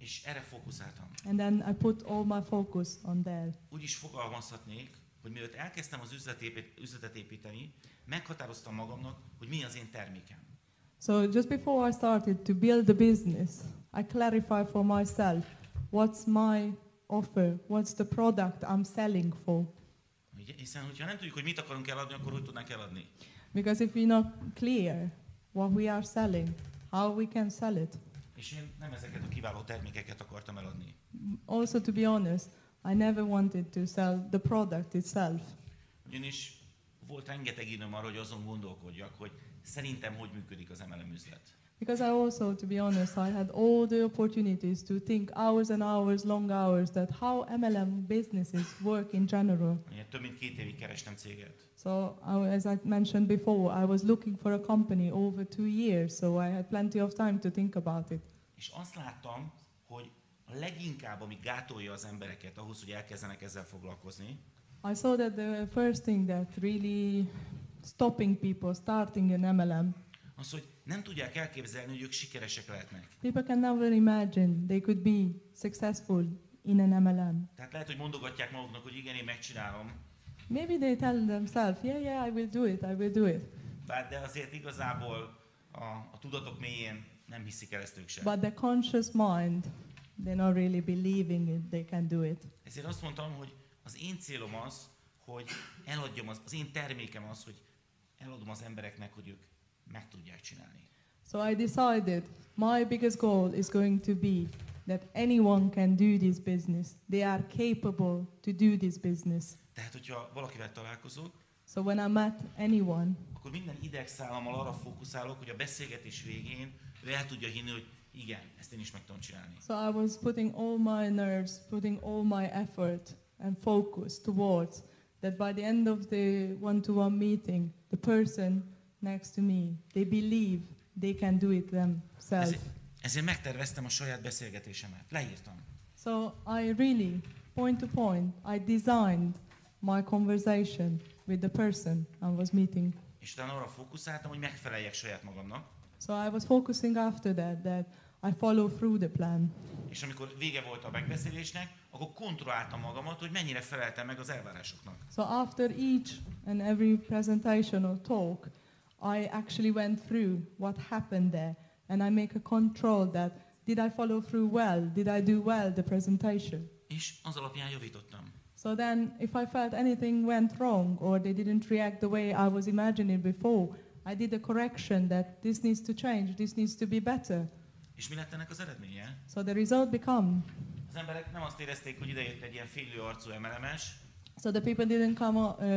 [SPEAKER 1] És erre fókuszáltam.
[SPEAKER 2] And then I put all my focus on there.
[SPEAKER 1] Úgy is fogalmazhatnék, hogy mielőtt elkezdtem az üzletet építeni, meghatároztam magamnak, hogy mi az én termékem.
[SPEAKER 2] So just before I started to build the business, I clarified for myself what's my offer, what's the product I'm selling for.
[SPEAKER 1] Hiszen, hogyha nem tudjuk, hogy mit akarunk eladni, akkor hogy tudnánk eladni?
[SPEAKER 2] Because if we're not clear what we are selling, how we can sell it.
[SPEAKER 1] És én nem ezeket a kiváló termékeket akartam eladni.
[SPEAKER 2] Also, to be honest, I never wanted to sell the product itself.
[SPEAKER 1] Ugyanis volt rengeteg időm arra, hogy azon gondolkodjak, hogy szerintem hogy működik az MLM üzlet.
[SPEAKER 2] Because I also, to be honest, I had all the opportunities to think hours and hours, long hours, that how MLM businesses work in general.
[SPEAKER 1] Én több mint 2 évig kerestem céget.
[SPEAKER 2] So, as I mentioned before, I was looking for a company over 2 years, so I had plenty of time to think about it.
[SPEAKER 1] És azt láttam, hogy a leginkább, ami gátolja az embereket ahhoz, hogy elkezdenek ezzel foglalkozni,
[SPEAKER 2] I saw that the first thing that really stopping people starting an MLM,
[SPEAKER 1] az, hogy nem tudják elképzelni, hogy ők sikeresek lehetnek.
[SPEAKER 2] people can never imagine they could be successful in an MLM.
[SPEAKER 1] Tehát lehet, hogy mondogatják maguknak, hogy igen, én megcsinálom,
[SPEAKER 2] Maybe they tell themselves, yeah, I will do it, I will do it.
[SPEAKER 1] de azért igazából a tudatok mélyén nem hiszik el ezt ők sem.
[SPEAKER 2] But the conscious mind, they're not really believing it, they can do it.
[SPEAKER 1] Ezért azt mondtam, hogy az én célom az, hogy eladjam, az én termékem az, hogy eladom az embereknek, hogy ők meg tudják csinálni.
[SPEAKER 2] So I decided my biggest goal is going to be that anyone can do this business. They are capable to do this business.
[SPEAKER 1] Tehát, hogyha valakivel találkozok,
[SPEAKER 2] So when I met anyone,
[SPEAKER 1] akkor minden idegszállammal arra fókuszálok, hogy a beszélgetés végén ő el tudja hinni, hogy igen, ezt én is meg tudom csinálni.
[SPEAKER 2] so I was putting all my nerves, putting all my effort and focus towards that by the end of the one-to-one meeting, the person next to me, they believe they can do it themselves.
[SPEAKER 1] Ezért megterveztem a saját beszélgetésemet. Leírtam.
[SPEAKER 2] So I really, point to point, I designed my conversation with the person I was meeting.
[SPEAKER 1] És utána arra fókuszáltam, hogy megfeleljek saját magamnak.
[SPEAKER 2] So I was focusing after that I follow through the plan.
[SPEAKER 1] És amikor vége volt a megbeszélésnek, akkor kontrolláltam magamat, hogy mennyire feleltem meg az elvárásoknak.
[SPEAKER 2] So after each and every presentation or talk, I actually went through what happened there, and I make a control that did I follow through well? Did I do well the presentation?
[SPEAKER 1] És az alapján javítottam.
[SPEAKER 2] So then, if I felt anything went wrong or they didn't react the way I was imagining before, I did a correction that this needs to change, this needs to be better.
[SPEAKER 1] És mi lett ennek az eredménye?
[SPEAKER 2] So the result become,
[SPEAKER 1] Az emberek nem azt érezték, hogy idejött egy ilyen félő arcú MLM-es,
[SPEAKER 2] so the people didn't come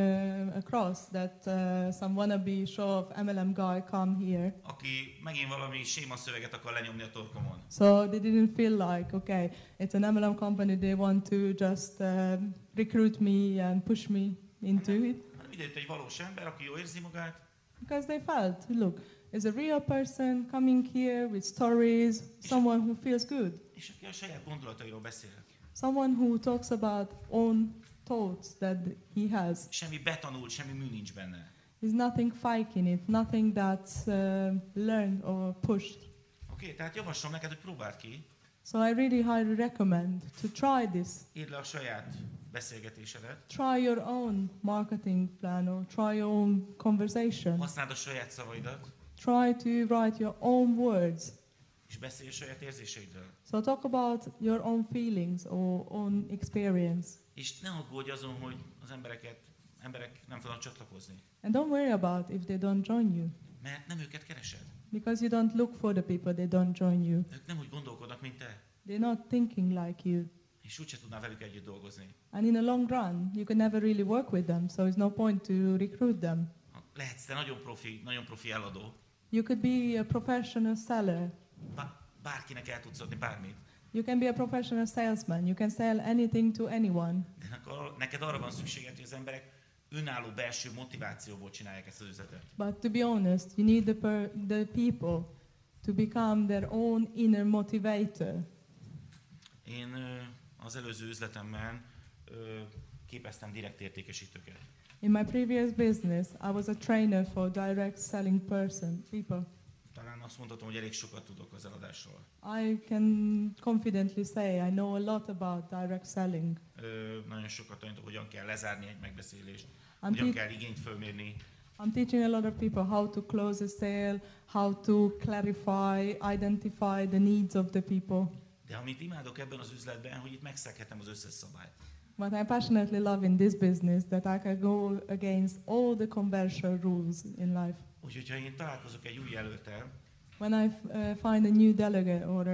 [SPEAKER 2] across that some wannabe show-off MLM guy come here.
[SPEAKER 1] aki megint valami séma szöveget akar lenyomni a torkomon.
[SPEAKER 2] So they didn't feel like, okay, it's an MLM company, they want to just recruit me and push me into it.
[SPEAKER 1] Hanem idejött egy valós ember, aki jól érzi magát,
[SPEAKER 2] Because they felt, look, it's a real person coming here with stories, someone who feels good,
[SPEAKER 1] és aki a saját gondolatairól beszél.
[SPEAKER 2] someone who talks about own thoughts that he has.
[SPEAKER 1] Semmi betanult, semmi mű nincs benne.
[SPEAKER 2] There's nothing fake in it, nothing that's learned or pushed.
[SPEAKER 1] Oké, tehát javaslom neked, hogy próbáld ki,
[SPEAKER 2] So I really highly recommend to try this.
[SPEAKER 1] írd le a saját beszélgetésedet,
[SPEAKER 2] Try your own marketing plan or try your own conversation.
[SPEAKER 1] használd a saját szavaidat,
[SPEAKER 2] Try to write your own words.
[SPEAKER 1] és beszélj a saját érzéseidről.
[SPEAKER 2] So talk about your own feelings or own experience.
[SPEAKER 1] És ne aggódj azon, hogy az emberek nem fognak csatlakozni,
[SPEAKER 2] And don't worry about if they don't join you.
[SPEAKER 1] mert nem őket keresed.
[SPEAKER 2] Because you don't look for the people, they don't join you.
[SPEAKER 1] Ők nem úgy gondolkodnak, mint te,
[SPEAKER 2] They're not thinking like you.
[SPEAKER 1] és úgyse tudnál velük együtt dolgozni.
[SPEAKER 2] And in a long run, you can never really work with them, so it's no point to recruit them.
[SPEAKER 1] Lehetsz te nagyon profi eladó,
[SPEAKER 2] You could be a professional seller.
[SPEAKER 1] bárkinek el tudsz adni bármit,
[SPEAKER 2] You can be a professional salesman. You can sell anything to anyone.
[SPEAKER 1] de neked arra van szükséged, hogy az emberek önálló belső motivációból csinálják ezt az üzletet.
[SPEAKER 2] But to be honest, you need the people to become their own inner motivator.
[SPEAKER 1] Én az előző üzletemben képeztem direkt értékesítőket.
[SPEAKER 2] In my previous business, I was a trainer for direct selling people.
[SPEAKER 1] Talán azt mondhatom, hogy elég sokat tudok az eladásról.
[SPEAKER 2] I can confidently say I know a lot about direct selling.
[SPEAKER 1] Nagyon sokat tanítok, hogyan kell lezárni egy megbeszélést,
[SPEAKER 2] I'm,
[SPEAKER 1] hogyan
[SPEAKER 2] te-
[SPEAKER 1] kell igényt fölmérni.
[SPEAKER 2] I'm teaching a lot of people how to close a sale, how to clarify, identify the needs of the people.
[SPEAKER 1] De amit imádok ebben az üzletben, hogy itt megszeghetem az összes szabályt.
[SPEAKER 2] What I passionately love in this business that I can go against all the commercial rules in life.
[SPEAKER 1] Úgyhogy ha én találkozok egy új jelölttel,
[SPEAKER 2] When I find a new delegate or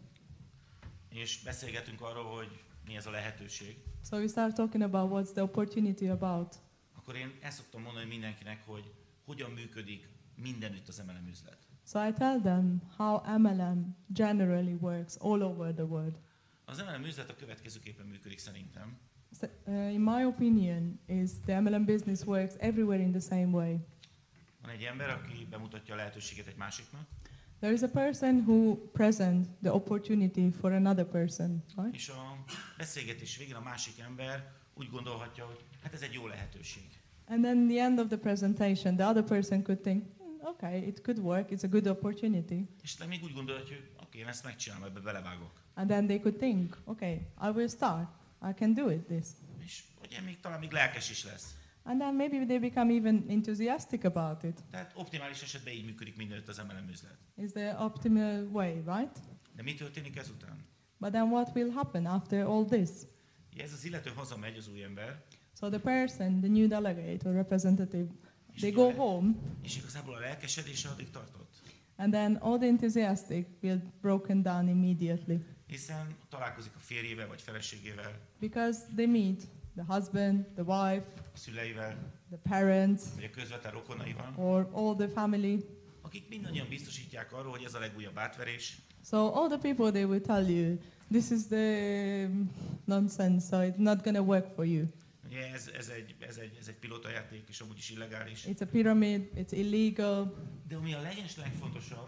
[SPEAKER 1] és beszélgetünk arról, hogy mi ez a lehetőség,
[SPEAKER 2] so we start talking about what's the opportunity about.
[SPEAKER 1] akkor én ezt szoktam mondani mindenkinek, hogy hogyan működik mindenütt az MLM üzlet.
[SPEAKER 2] So I tell them how MLM generally works all over the world.
[SPEAKER 1] Az MLM üzlet a következőképpen működik szerintem.
[SPEAKER 2] So, in my opinion, is the MLM business works everywhere in the same way.
[SPEAKER 1] Van egy ember, aki bemutatja a lehetőséget egy másiknak,
[SPEAKER 2] There is a person who presents the opportunity for another person, right?
[SPEAKER 1] és a beszélgetés végén a másik ember úgy gondolhatja, hogy hát ez egy jó lehetőség.
[SPEAKER 2] And then the end of the presentation, the other person could think, okay, it could work, it's a good opportunity.
[SPEAKER 1] És te még úgy gondolhatja, hogy oké, én ezt megcsinálom, ebbe belevágok.
[SPEAKER 2] And then they could think, okay, I will start. I can do it, this.
[SPEAKER 1] És ugye még talán még lelkes is lesz.
[SPEAKER 2] And then maybe they become even enthusiastic about it.
[SPEAKER 1] Tehát optimális esetben így működik mindenütt az MLM üzlet.
[SPEAKER 2] Is the optimal way, right?
[SPEAKER 1] De mi történik ezután?
[SPEAKER 2] But then what will happen after all this?
[SPEAKER 1] Ugye ez az illető hazamegy, az új ember,
[SPEAKER 2] So the person, the new delegate or representative,
[SPEAKER 1] és,
[SPEAKER 2] they
[SPEAKER 1] így
[SPEAKER 2] go
[SPEAKER 1] a
[SPEAKER 2] home,
[SPEAKER 1] és igazából a lelkesedése addig tartott.
[SPEAKER 2] and then all the enthusiastic will broken down immediately
[SPEAKER 1] Hiszen találkozik a férjével vagy feleségével,
[SPEAKER 2] because they meet the husband, the wife,
[SPEAKER 1] a szüleivel,
[SPEAKER 2] the parents,
[SPEAKER 1] vagy a közvetlen rokonaival,
[SPEAKER 2] or all the family.
[SPEAKER 1] akik mindannyian biztosítják arról, hogy ez a legújabb átverés,
[SPEAKER 2] So all the people, they will tell you, this is the nonsense, so it's not going to work for you.
[SPEAKER 1] ugye ez egy pilotajáték, és amúgy is illegális.
[SPEAKER 2] It's a pyramid, it's illegal,
[SPEAKER 1] De ami a legfontosabb,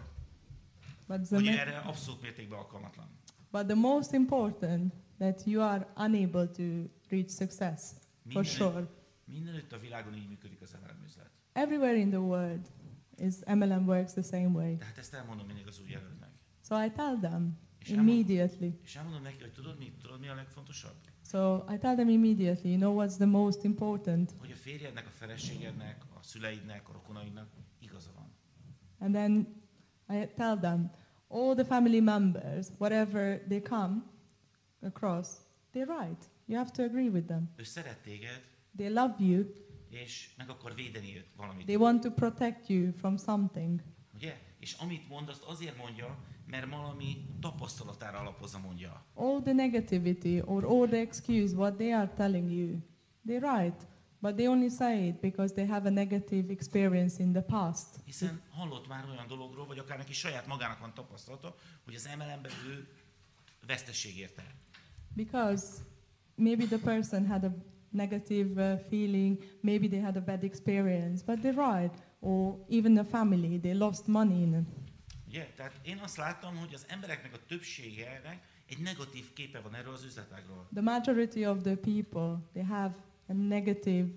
[SPEAKER 2] but the,
[SPEAKER 1] hogy
[SPEAKER 2] ma-
[SPEAKER 1] erre abszolút mértékben alkalmatlan.
[SPEAKER 2] but the most important that you are unable to reach success, for sure.
[SPEAKER 1] Mindenütt a világon így működik az MLM üzlet.
[SPEAKER 2] Everywhere in the world MLM works the same way.
[SPEAKER 1] Tehát ezt elmondom mindig az új jelöltnek.
[SPEAKER 2] So I tell them
[SPEAKER 1] És elmondom,
[SPEAKER 2] immediately.
[SPEAKER 1] és elmondom neki, hogy tudod mi a legfontosabb?
[SPEAKER 2] So I tell them immediately, you know what's the most important?
[SPEAKER 1] Hogy a férjednek, a feleségednek, a szüleidnek, a rokonaidnak igaza van.
[SPEAKER 2] And then I tell them, all the family members, whatever they come across, they're right. You have to agree with them.
[SPEAKER 1] Ő szeret téged,
[SPEAKER 2] They love you.
[SPEAKER 1] és meg akar védeni valamit.
[SPEAKER 2] They want to protect you from something.
[SPEAKER 1] Ugye? És amit mond, azt azért mondja, mert valami tapasztalatára alapozza mondja.
[SPEAKER 2] All the negativity or all the excuse what they are telling you, they're right. But they only say it because they have a negative experience in the past.
[SPEAKER 1] Hiszen hallott már olyan dologról, vagy akár neki saját magának van tapasztalata, hogy az MLM-ben ő veszteség érte.
[SPEAKER 2] Because maybe the person had a negative feeling, maybe they had a bad experience, but they're right. Or even the family, they lost money in it.
[SPEAKER 1] Ugye? Tehát én azt láttam, hogy az embereknek a többségének egy negatív képe van erről az üzletágról.
[SPEAKER 2] The majority of the people, they have a negative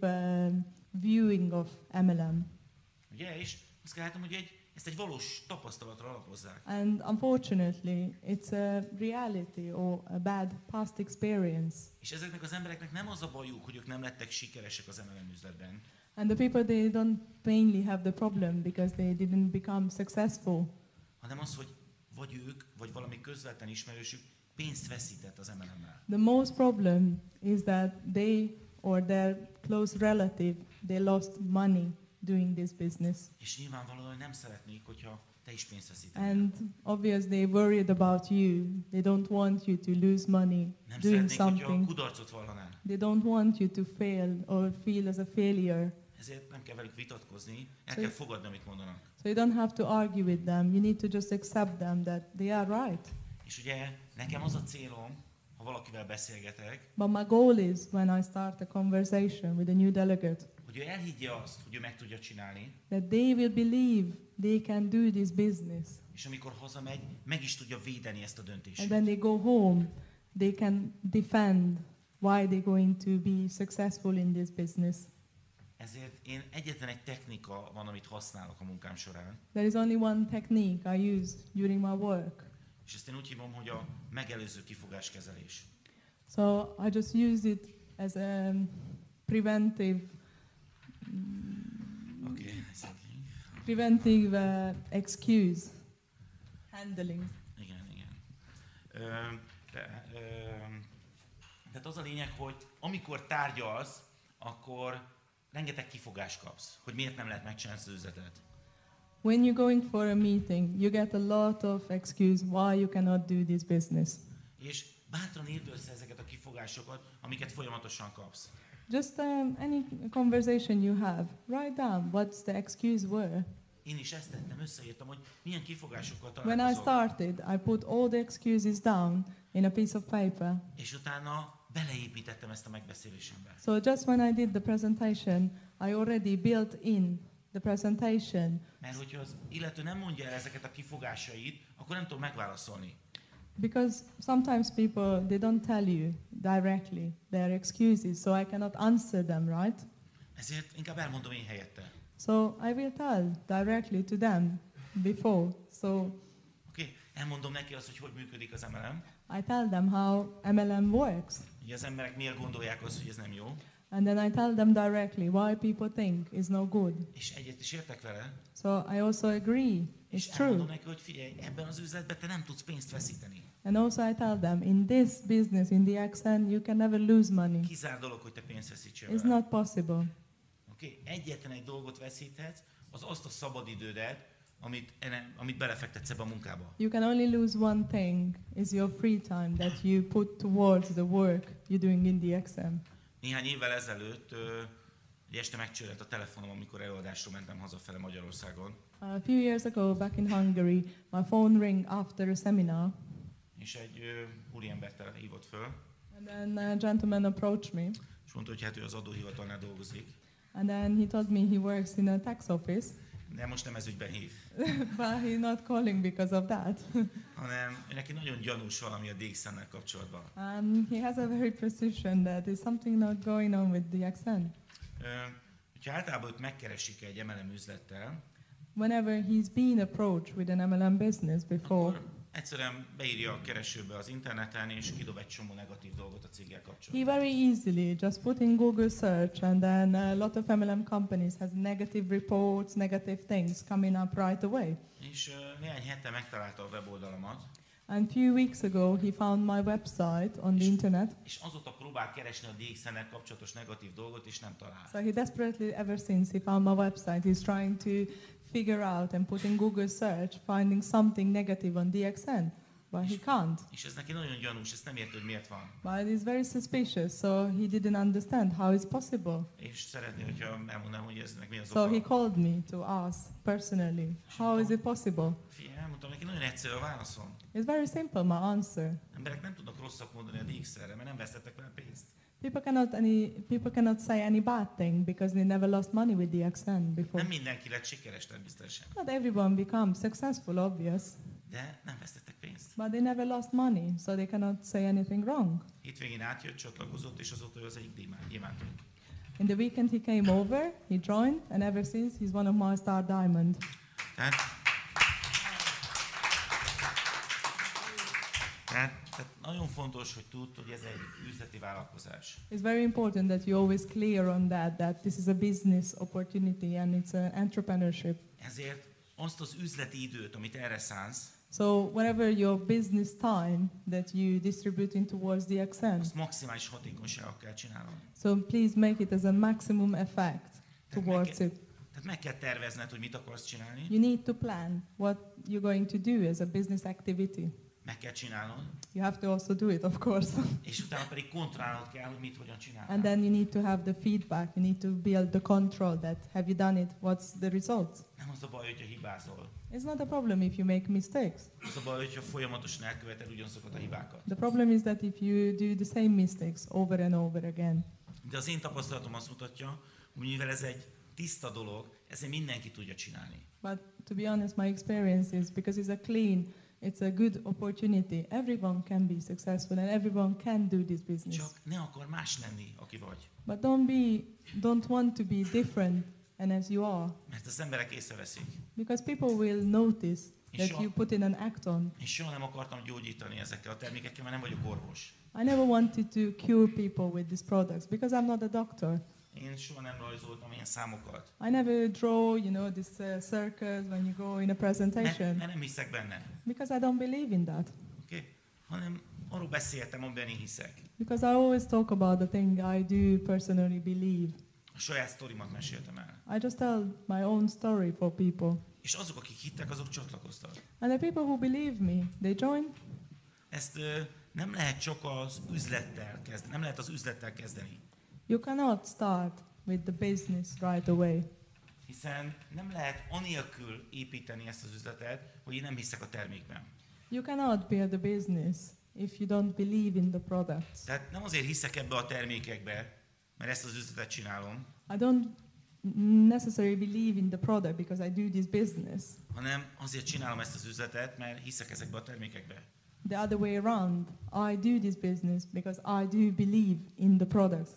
[SPEAKER 2] viewing of MLM.
[SPEAKER 1] Ugye? És azt láttam, hogy ezt egy valós tapasztalatra alapozzák.
[SPEAKER 2] And unfortunately, it's a reality or a bad past experience.
[SPEAKER 1] És ezeknek az embereknek nem az a bajuk, hogy ők nem lettek sikeresek az MLM üzletben,
[SPEAKER 2] And the people, they don't mainly have the problem because they didn't become successful.
[SPEAKER 1] hanem az, hogy vagy ők, vagy valami közvetlen ismerősük pénzt veszített az MLM-mel.
[SPEAKER 2] The most problem is that they or their close relative, they lost money doing this business.
[SPEAKER 1] És nyilvánvalóan nem szeretnék, hogyha te is pénzt veszítenél.
[SPEAKER 2] And obviously they're worried about you. They don't want you to lose money
[SPEAKER 1] Nem
[SPEAKER 2] doing
[SPEAKER 1] szeretnék, hogyha
[SPEAKER 2] something.
[SPEAKER 1] kudarcot vallanál.
[SPEAKER 2] They don't want you to fail or feel as a failure.
[SPEAKER 1] Ezért nem kell velük vitatkozni, el
[SPEAKER 2] So-
[SPEAKER 1] kell fogadni, amit mondanak.
[SPEAKER 2] So you don't have to argue with them. You need to just accept them that they are right.
[SPEAKER 1] És ugye nekem az a célom, ha valakivel beszélgetek,
[SPEAKER 2] But my goal is when I start a conversation with a new delegate,
[SPEAKER 1] hogy ő elhiggye azt, hogy ő meg tudja csinálni,
[SPEAKER 2] that they will believe they can do this business.
[SPEAKER 1] és amikor hazamegy, meg is tudja védeni ezt a
[SPEAKER 2] And
[SPEAKER 1] döntését.
[SPEAKER 2] when they go home, they can defend why they're going to be successful in this business.
[SPEAKER 1] ezért én egyetlen egy technika van, amit használok a munkám során,
[SPEAKER 2] There is only one technique I use during my work.
[SPEAKER 1] és ezt én úgy hívom, hogy a megelőző kifogáskezelés.
[SPEAKER 2] So I just use it as a preventive excuse handling.
[SPEAKER 1] Igen. Tehát az a lényeg, hogy amikor tárgyalsz, akkor rengeteg kifogást kapsz, hogy miért nem lehet megcsinálni az üzletet.
[SPEAKER 2] When you're going for a meeting, you get a lot of excuse why you cannot do this business.
[SPEAKER 1] És bátran írd össze ezeket a kifogásokat, amiket folyamatosan kapsz.
[SPEAKER 2] Just any conversation you have, write down what's the excuse were.
[SPEAKER 1] Én is ezt tettem, összeírtam, hogy milyen kifogásokkal
[SPEAKER 2] When I
[SPEAKER 1] találkozol.
[SPEAKER 2] started, I put all the excuses down in a piece of paper.
[SPEAKER 1] És utána beleépítettem ezt a megbeszélésembe.
[SPEAKER 2] So just when I did the presentation, I already built in the presentation.
[SPEAKER 1] Mert hogyha az illető nem mondja el ezeket a kifogásait, akkor nem tudom megválaszolni.
[SPEAKER 2] Because sometimes people, they don't tell you directly their excuses, so I cannot answer them, right?
[SPEAKER 1] Ezért inkább elmondom én helyette.
[SPEAKER 2] So I will tell directly to them before. So
[SPEAKER 1] Oké? Elmondom neki azt, hogy működik az MLM.
[SPEAKER 2] I tell them how MLM works.
[SPEAKER 1] Ugye az emberek miért gondolják azt, hogy ez nem jó.
[SPEAKER 2] And then I tell them directly why people think it's no good.
[SPEAKER 1] És egyet is értek vele.
[SPEAKER 2] So I also agree,
[SPEAKER 1] És
[SPEAKER 2] it's
[SPEAKER 1] elmondom
[SPEAKER 2] true.
[SPEAKER 1] neki, hogy figyelj, ebben az üzletben te nem tudsz pénzt veszíteni.
[SPEAKER 2] And also I tell them, in this business, in the accent, you can never lose money.
[SPEAKER 1] Kizár dolog, hogy te pénzt veszítsél
[SPEAKER 2] It's
[SPEAKER 1] vele.
[SPEAKER 2] not possible.
[SPEAKER 1] Oké? Egyetlen egy dolgot veszíthetsz, az azt a szabadidődet, amit belefektetsz ebbe a munkába.
[SPEAKER 2] You can only lose one thing, is your free time that you put towards the work you're doing in the XM.
[SPEAKER 1] Néhány évvel ezelőtt egy este megcsörölt a telefonom, amikor előadásról mentem hazafele Magyarországon,
[SPEAKER 2] A few years ago, back in Hungary, my phone rang after a seminar,
[SPEAKER 1] és egy úriember hívott föl,
[SPEAKER 2] and then a gentleman approached me,
[SPEAKER 1] és mondta, hogy hát ő az adóhivatalnál dolgozik,
[SPEAKER 2] and then he told me he works in a tax office,
[SPEAKER 1] de most nem ez ügyben hív,
[SPEAKER 2] but he's not calling because of that.
[SPEAKER 1] hanem neki nagyon gyanús valami a DXN-nel kapcsolatban.
[SPEAKER 2] He has a very precision that there's something not going on with the accent.
[SPEAKER 1] Hogyha általában őt megkeresik egy MLM üzlettel,
[SPEAKER 2] Whenever he's been approached with an MLM business before,
[SPEAKER 1] akkor egyszerűen beírja a keresőbe az interneten, és kidob egy csomó negatív dolgot a céggel
[SPEAKER 2] he
[SPEAKER 1] kapcsolatban.
[SPEAKER 2] very easily just put in Google search, and then a lot of MLM companies has negative reports, negative things coming up right away.
[SPEAKER 1] És néhány hete megtalálta a weboldalamat,
[SPEAKER 2] And few weeks ago, he found my website on the internet.
[SPEAKER 1] és azóta próbál keresni a DXN-nel kapcsolatos negatív dolgot, és nem talál.
[SPEAKER 2] So he desperately, ever since he found my website, he's trying to figure out and put in Google search, finding something negative on DXN, but he can't.
[SPEAKER 1] És ez neki nagyon gyanús, ezt nem érti, hogy miért van.
[SPEAKER 2] But he's very suspicious, so he didn't understand how it's possible.
[SPEAKER 1] És szeretné, hogyha elmondanám, hogy eznek mi az
[SPEAKER 2] So he
[SPEAKER 1] oka.
[SPEAKER 2] called me to ask personally, how is it possible?
[SPEAKER 1] Figyelj, elmondtam neki, nagyon egyszerű a válaszom.
[SPEAKER 2] It's very simple, my answer.
[SPEAKER 1] Emberek nem tudnak rosszat mondani a DXN-re, mert nem vesztettek vele pénzt.
[SPEAKER 2] People cannot say any bad thing because they never lost money with the XN before.
[SPEAKER 1] Nem mindenki lett sikeres természetesen,
[SPEAKER 2] Not everyone becomes successful, obvious,
[SPEAKER 1] de nem vesztettek pénzt.
[SPEAKER 2] but they never lost money, so they cannot say anything wrong.
[SPEAKER 1] Hétvégén átjött, csatlakozott, és azóta ő az egyik gyémántunk.
[SPEAKER 2] In the weekend he came over, he joined, and ever since he's one of my star diamond.
[SPEAKER 1] Tehát nagyon fontos, hogy tudd, hogy ez egy üzleti vállalkozás.
[SPEAKER 2] It's very important that you're always clear on that this is a business opportunity and it's an entrepreneurship.
[SPEAKER 1] Ezért azt az üzleti időt, amit erre szánsz,
[SPEAKER 2] So whatever your business time that you distribute in towards the XN,
[SPEAKER 1] azt maximális hatékonysággal kell csinálnod.
[SPEAKER 2] so please make it as a maximum effect towards it.
[SPEAKER 1] Tehát meg kell tervezned, hogy mit akarsz csinálni,
[SPEAKER 2] You need to plan what you're going to do as a business activity.
[SPEAKER 1] meg kell csinálnod,
[SPEAKER 2] You have to also do it, of course.
[SPEAKER 1] és utána pedig kontrollálnod kell, hogy mit hogyan csinálnál.
[SPEAKER 2] And then you need to have the feedback. You need to build the control that have you done it? What's the results?
[SPEAKER 1] Nem az a baj, hogyha hibázol.
[SPEAKER 2] It's not a problem if you make mistakes.
[SPEAKER 1] Az a baj, hogyha folyamatosan elköveted ugyanazokat a hibákat.
[SPEAKER 2] The problem is that if you do the same mistakes over and over again.
[SPEAKER 1] De az én tapasztalatom azt mutatja, hogy mivel ez egy tiszta dolog, ezért mindenki tudja csinálni.
[SPEAKER 2] But to be honest, my experience is because it's a clean it's a good opportunity. Everyone can be successful and everyone can do this business.
[SPEAKER 1] Csak ne akar más lenni, aki vagy.
[SPEAKER 2] But don't want to be different and as you are.
[SPEAKER 1] Mert az emberek észreveszik.
[SPEAKER 2] Because people will notice that
[SPEAKER 1] Sure.
[SPEAKER 2] you put in an act on.
[SPEAKER 1] Én soha nem akartam gyógyítani ezekkel a termékekkel, mert nem vagyok orvos.
[SPEAKER 2] I never wanted to cure people with these products because I'm not a doctor.
[SPEAKER 1] Én soha nem rajzoltam ilyen számokat.
[SPEAKER 2] I never draw, this circles when you go in a presentation
[SPEAKER 1] Mert nem hiszek benne.
[SPEAKER 2] because I don't believe in that.
[SPEAKER 1] Okay? Hanem arról beszéltem, amiben én hiszek.
[SPEAKER 2] Because I always talk about the thing I do personally believe.
[SPEAKER 1] A saját sztorimat meséltem el.
[SPEAKER 2] I just tell my own story for people.
[SPEAKER 1] És azok, akik hittek, azok csatlakoztak.
[SPEAKER 2] And the people who believe me, they join.
[SPEAKER 1] Ezt nem lehet csak az üzlettel kezdeni. Nem lehet az üzlettel kezdeni.
[SPEAKER 2] You cannot start with the business right away.
[SPEAKER 1] Hiszen nem lehet anélkül építeni ezt az üzletet, hogy én nem hiszek a termékben.
[SPEAKER 2] You cannot build a business if you don't believe in the products.
[SPEAKER 1] Tehát nem azért hiszek ebbe a termékekbe, mert ezt az üzletet csinálom,
[SPEAKER 2] I don't necessarily believe in the product because I do this business.
[SPEAKER 1] hanem azért csinálom ezt az üzletet, mert hiszek ezekbe a termékekbe.
[SPEAKER 2] The other way around, I do this business because I do believe in the products.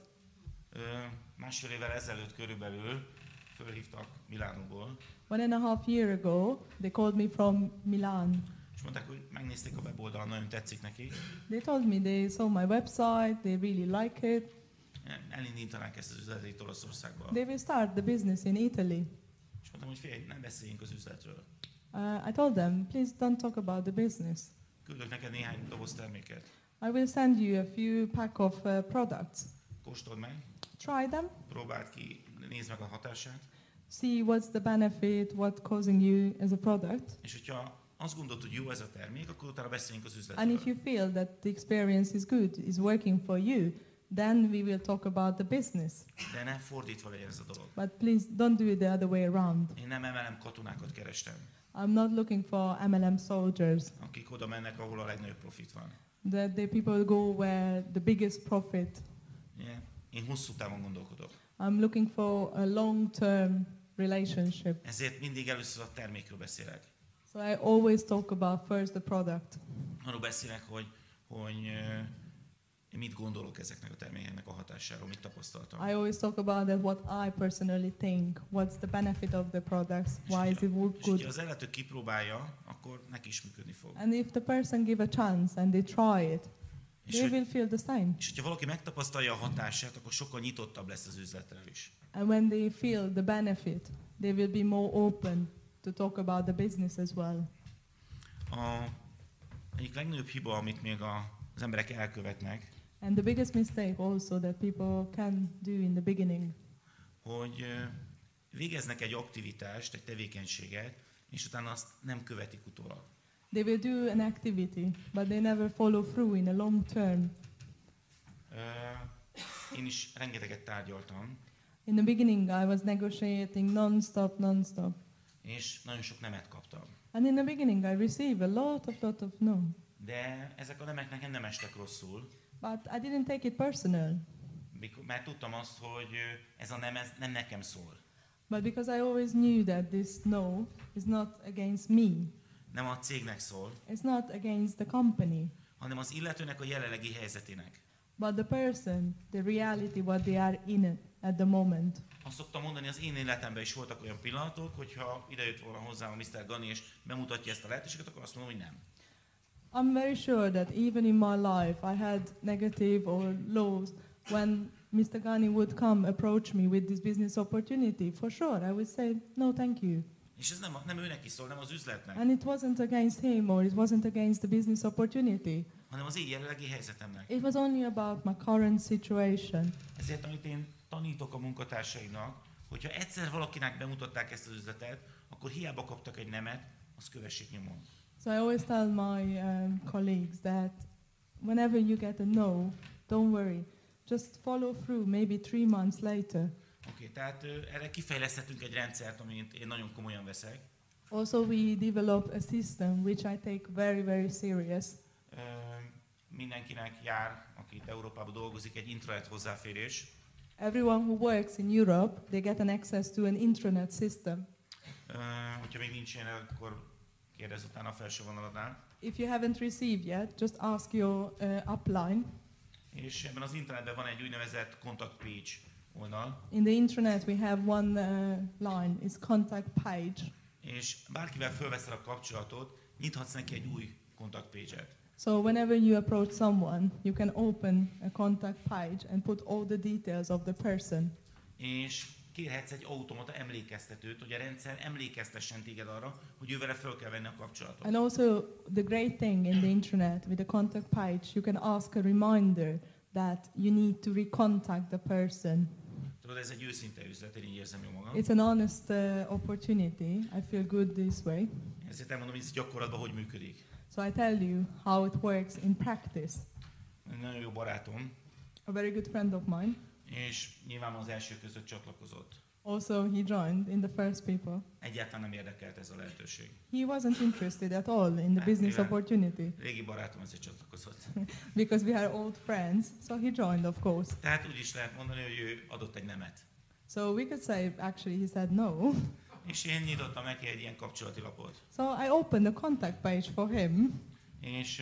[SPEAKER 1] Másfél évvel ezelőtt körülbelül fölhívtak Milánóból,
[SPEAKER 2] 1.5 years ago, they called me from Milan.
[SPEAKER 1] és mondták, hogy megnézték a weboldalon, nagyon tetszik nekik.
[SPEAKER 2] They told me they saw my website, they really like it.
[SPEAKER 1] Elindítanánk ezt az üzletet itt Olaszországba.
[SPEAKER 2] They will start the business in Italy.
[SPEAKER 1] És mondtam, hogy figyelj, nem beszéljünk az üzletről.
[SPEAKER 2] I told them, please don't talk about the business.
[SPEAKER 1] Küldök neked néhány doboz terméket.
[SPEAKER 2] I will send you a few pack of products.
[SPEAKER 1] Kóstold meg,
[SPEAKER 2] Try them,
[SPEAKER 1] próbáld ki, nézd meg a hatását.
[SPEAKER 2] see what's the benefit, what's causing you as a product.
[SPEAKER 1] És hogyha azt gondolod, hogy jó ez a termék, akkor utána beszéljünk az
[SPEAKER 2] And
[SPEAKER 1] üzletről.
[SPEAKER 2] if you feel that the experience is good, is working for you, then we will talk about the business.
[SPEAKER 1] De ne fordítva legyen ez a dolog.
[SPEAKER 2] But please don't do it the other way around.
[SPEAKER 1] Én nem MLM katonákat kerestem,
[SPEAKER 2] I'm not looking for MLM soldiers.
[SPEAKER 1] akik oda mennek, ahol a legnagyobb profit van.
[SPEAKER 2] The people go where the biggest profit.
[SPEAKER 1] Ugye? Én hosszú távon gondolkodok.
[SPEAKER 2] I'm looking for a long-term relationship.
[SPEAKER 1] Ezért mindig először a termékről beszélek.
[SPEAKER 2] So I always talk about first the product.
[SPEAKER 1] Arról beszélek, hogy én mit gondolok ezeknek a termékeknek a hatásáról, mit tapasztaltam.
[SPEAKER 2] I always talk about that, what I personally think. What's the benefit of the products? Why is it
[SPEAKER 1] És ha
[SPEAKER 2] good?
[SPEAKER 1] az illető kipróbálja, akkor neki is működni fog.
[SPEAKER 2] And if the person give a chance and they try it,
[SPEAKER 1] És,
[SPEAKER 2] they will feel the same.
[SPEAKER 1] és hogyha valaki megtapasztalja a hatását, akkor sokkal nyitottabb lesz az üzletre is.
[SPEAKER 2] And when they feel the benefit, they will be more open to talk about the business as well.
[SPEAKER 1] Egyik legnagyobb hiba, amit még az emberek elkövetnek,
[SPEAKER 2] And the biggest mistake also that people can do in the beginning,
[SPEAKER 1] hogy végeznek egy aktivitást, egy tevékenységet, és utána azt nem követik utólag.
[SPEAKER 2] they will do an activity, but they never follow through in a long term.
[SPEAKER 1] Én is rengeteget tárgyaltam,
[SPEAKER 2] In the beginning, I was negotiating non-stop.
[SPEAKER 1] és nagyon sok nemet kaptam.
[SPEAKER 2] And in the beginning, I received a lot of no.
[SPEAKER 1] De ezek a nemek nekem nem estek rosszul,
[SPEAKER 2] But I didn't take it personal.
[SPEAKER 1] mert tudtam azt, hogy ez a nem, ez nem nekem szól.
[SPEAKER 2] But because I always knew that this no is not against me,
[SPEAKER 1] Nem a cégnek szól,
[SPEAKER 2] it's not against the company,
[SPEAKER 1] hanem az illetőnek a jelenlegi helyzetének.
[SPEAKER 2] but the person, the reality, what they are in it at the moment.
[SPEAKER 1] Azt szoktam mondani, az én életemben is voltak olyan pillanatok, hogyha idejött volna hozzám a Mr. Gani, és bemutatja ezt a lehetőséget, akkor azt mondom, hogy nem.
[SPEAKER 2] I'm very sure that even in my life, I had negative or lows when Mr. Ghani would come approach me with this business opportunity. For sure, I would say, no, thank you.
[SPEAKER 1] És ez nem ő neki szól, nem az üzletnek,
[SPEAKER 2] And it wasn't against him or it wasn't against the business opportunity.
[SPEAKER 1] hanem az én jelenlegi helyzetemnek.
[SPEAKER 2] It was only about my current situation.
[SPEAKER 1] Ezért, amit én tanítok a munkatársaimnak, hogyha egyszer valakinek bemutatták ezt az üzletet, akkor hiába kaptak egy nemet, azt kövessék nyomon.
[SPEAKER 2] So I always tell my colleagues that whenever you get a no, don't worry. Just follow through, maybe 3 months later.
[SPEAKER 1] Oké, tehát erre kifejlesztettünk egy rendszert, amit én nagyon komolyan veszek.
[SPEAKER 2] Also, we developed a system which I take very, very serious.
[SPEAKER 1] Mindenkinek jár, aki itt Európában dolgozik, egy intranet hozzáférés.
[SPEAKER 2] Everyone who works in Europe, they get an access to an intranet system.
[SPEAKER 1] Hogyha még nincs ilyen, akkor kérdezz utána a felső vonaladnál.
[SPEAKER 2] If you haven't received yet, just ask your upline.
[SPEAKER 1] És ebben az internetben van egy úgynevezett contact page oldal,
[SPEAKER 2] In the internet, we have one line. It's contact page.
[SPEAKER 1] és bárkivel fölveszed a kapcsolatot, nyithatsz neki egy új contact page-et.
[SPEAKER 2] So whenever you approach someone, you can open a contact page and put all the details of the person.
[SPEAKER 1] És kérhetsz egy automata emlékeztetőt, hogy a rendszer emlékeztessen téged arra, hogy ővele föl kell venni a kapcsolatot.
[SPEAKER 2] And also, the great thing in the internet with the contact page, you can ask a reminder that you need to recontact the person.
[SPEAKER 1] Tudod, ez egy őszinte üzlet, én így érzem jó magam.
[SPEAKER 2] It's an honest opportunity. I feel good this way.
[SPEAKER 1] Ezért elmondom, hogy ez gyakorlatban hogy működik.
[SPEAKER 2] So I tell you how it works in practice.
[SPEAKER 1] Egy nagyon jó barátom,
[SPEAKER 2] A very good friend of mine.
[SPEAKER 1] és nyilván az első között csatlakozott.
[SPEAKER 2] Also, he joined in the first people.
[SPEAKER 1] Egyáltalán nem érdekelt ez a lehetőség.
[SPEAKER 2] He wasn't interested at all in the business
[SPEAKER 1] mivel
[SPEAKER 2] opportunity
[SPEAKER 1] régi barátom ezért csatlakozott.
[SPEAKER 2] because we are old friends. So he joined, of course.
[SPEAKER 1] Tehát úgy is lehet mondani, hogy ő adott egy nemet.
[SPEAKER 2] So we could say, actually, he said no.
[SPEAKER 1] És én nyitottam neki egy ilyen kapcsolati lapot.
[SPEAKER 2] So I opened the contact page for him.
[SPEAKER 1] És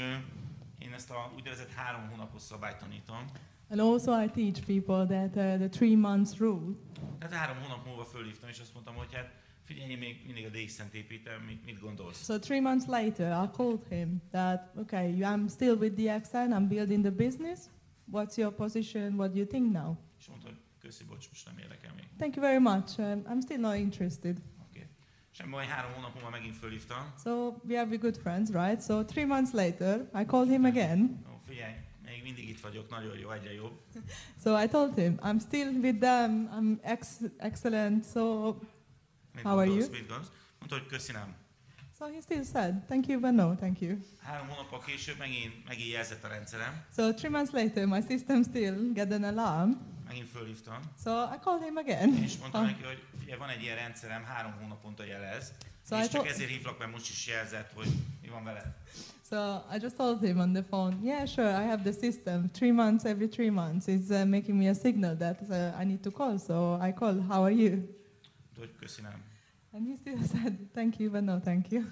[SPEAKER 1] én ezt a úgynevezett 3 hónapos szabályt tanítom.
[SPEAKER 2] And also I teach people that the 3 months rule.
[SPEAKER 1] Tehát 3 hónap múlva fölhívtam, és azt mondtam, hogy hát figyelj, én még mindig a DX-en építem, mit gondolsz?
[SPEAKER 2] So 3 months later, I called him that, okay, I'm still with DXN, I'm building the business. What's your position? What do you think now?
[SPEAKER 1] És mondta, hogy köszi, bocs, most nem érdekel még.
[SPEAKER 2] Thank you very much. I'm still not interested.
[SPEAKER 1] Oké. Semmi baj, 3 hónap múlva megint fölhívtam.
[SPEAKER 2] So we have good friends, right? So 3 months later, I called him again.
[SPEAKER 1] Ó, figyelj, még mindig itt vagyok, nagyon jó, egyre jobb.
[SPEAKER 2] So I told him, I'm still with them, I'm excellent, so
[SPEAKER 1] Mit
[SPEAKER 2] How are
[SPEAKER 1] gondolsz,
[SPEAKER 2] you?
[SPEAKER 1] mit gondolsz? Mondta, hogy köszi, nem.
[SPEAKER 2] so he still said, thank you, but no, thank you.
[SPEAKER 1] 3 hónappal később megint jelzett a rendszerem,
[SPEAKER 2] So 3 months later, my system still get an alarm.
[SPEAKER 1] megint fölhívtam,
[SPEAKER 2] So I called him again.
[SPEAKER 1] és mondtam neki, hogy figyelj, van egy ilyen rendszerem, 3 hónaponta jelez,
[SPEAKER 2] Szóval
[SPEAKER 1] és csak
[SPEAKER 2] to-
[SPEAKER 1] ezért hívlak, mert most is jelzett, hogy mi van veled.
[SPEAKER 2] So I just told him on the phone, yeah, sure, I have the system. 3 months, every 3 months, it's making me a signal that I need to call. So I call, how are you?
[SPEAKER 1] Mondta, hogy köszi, nem.
[SPEAKER 2] And he still said, thank you, but no, thank you.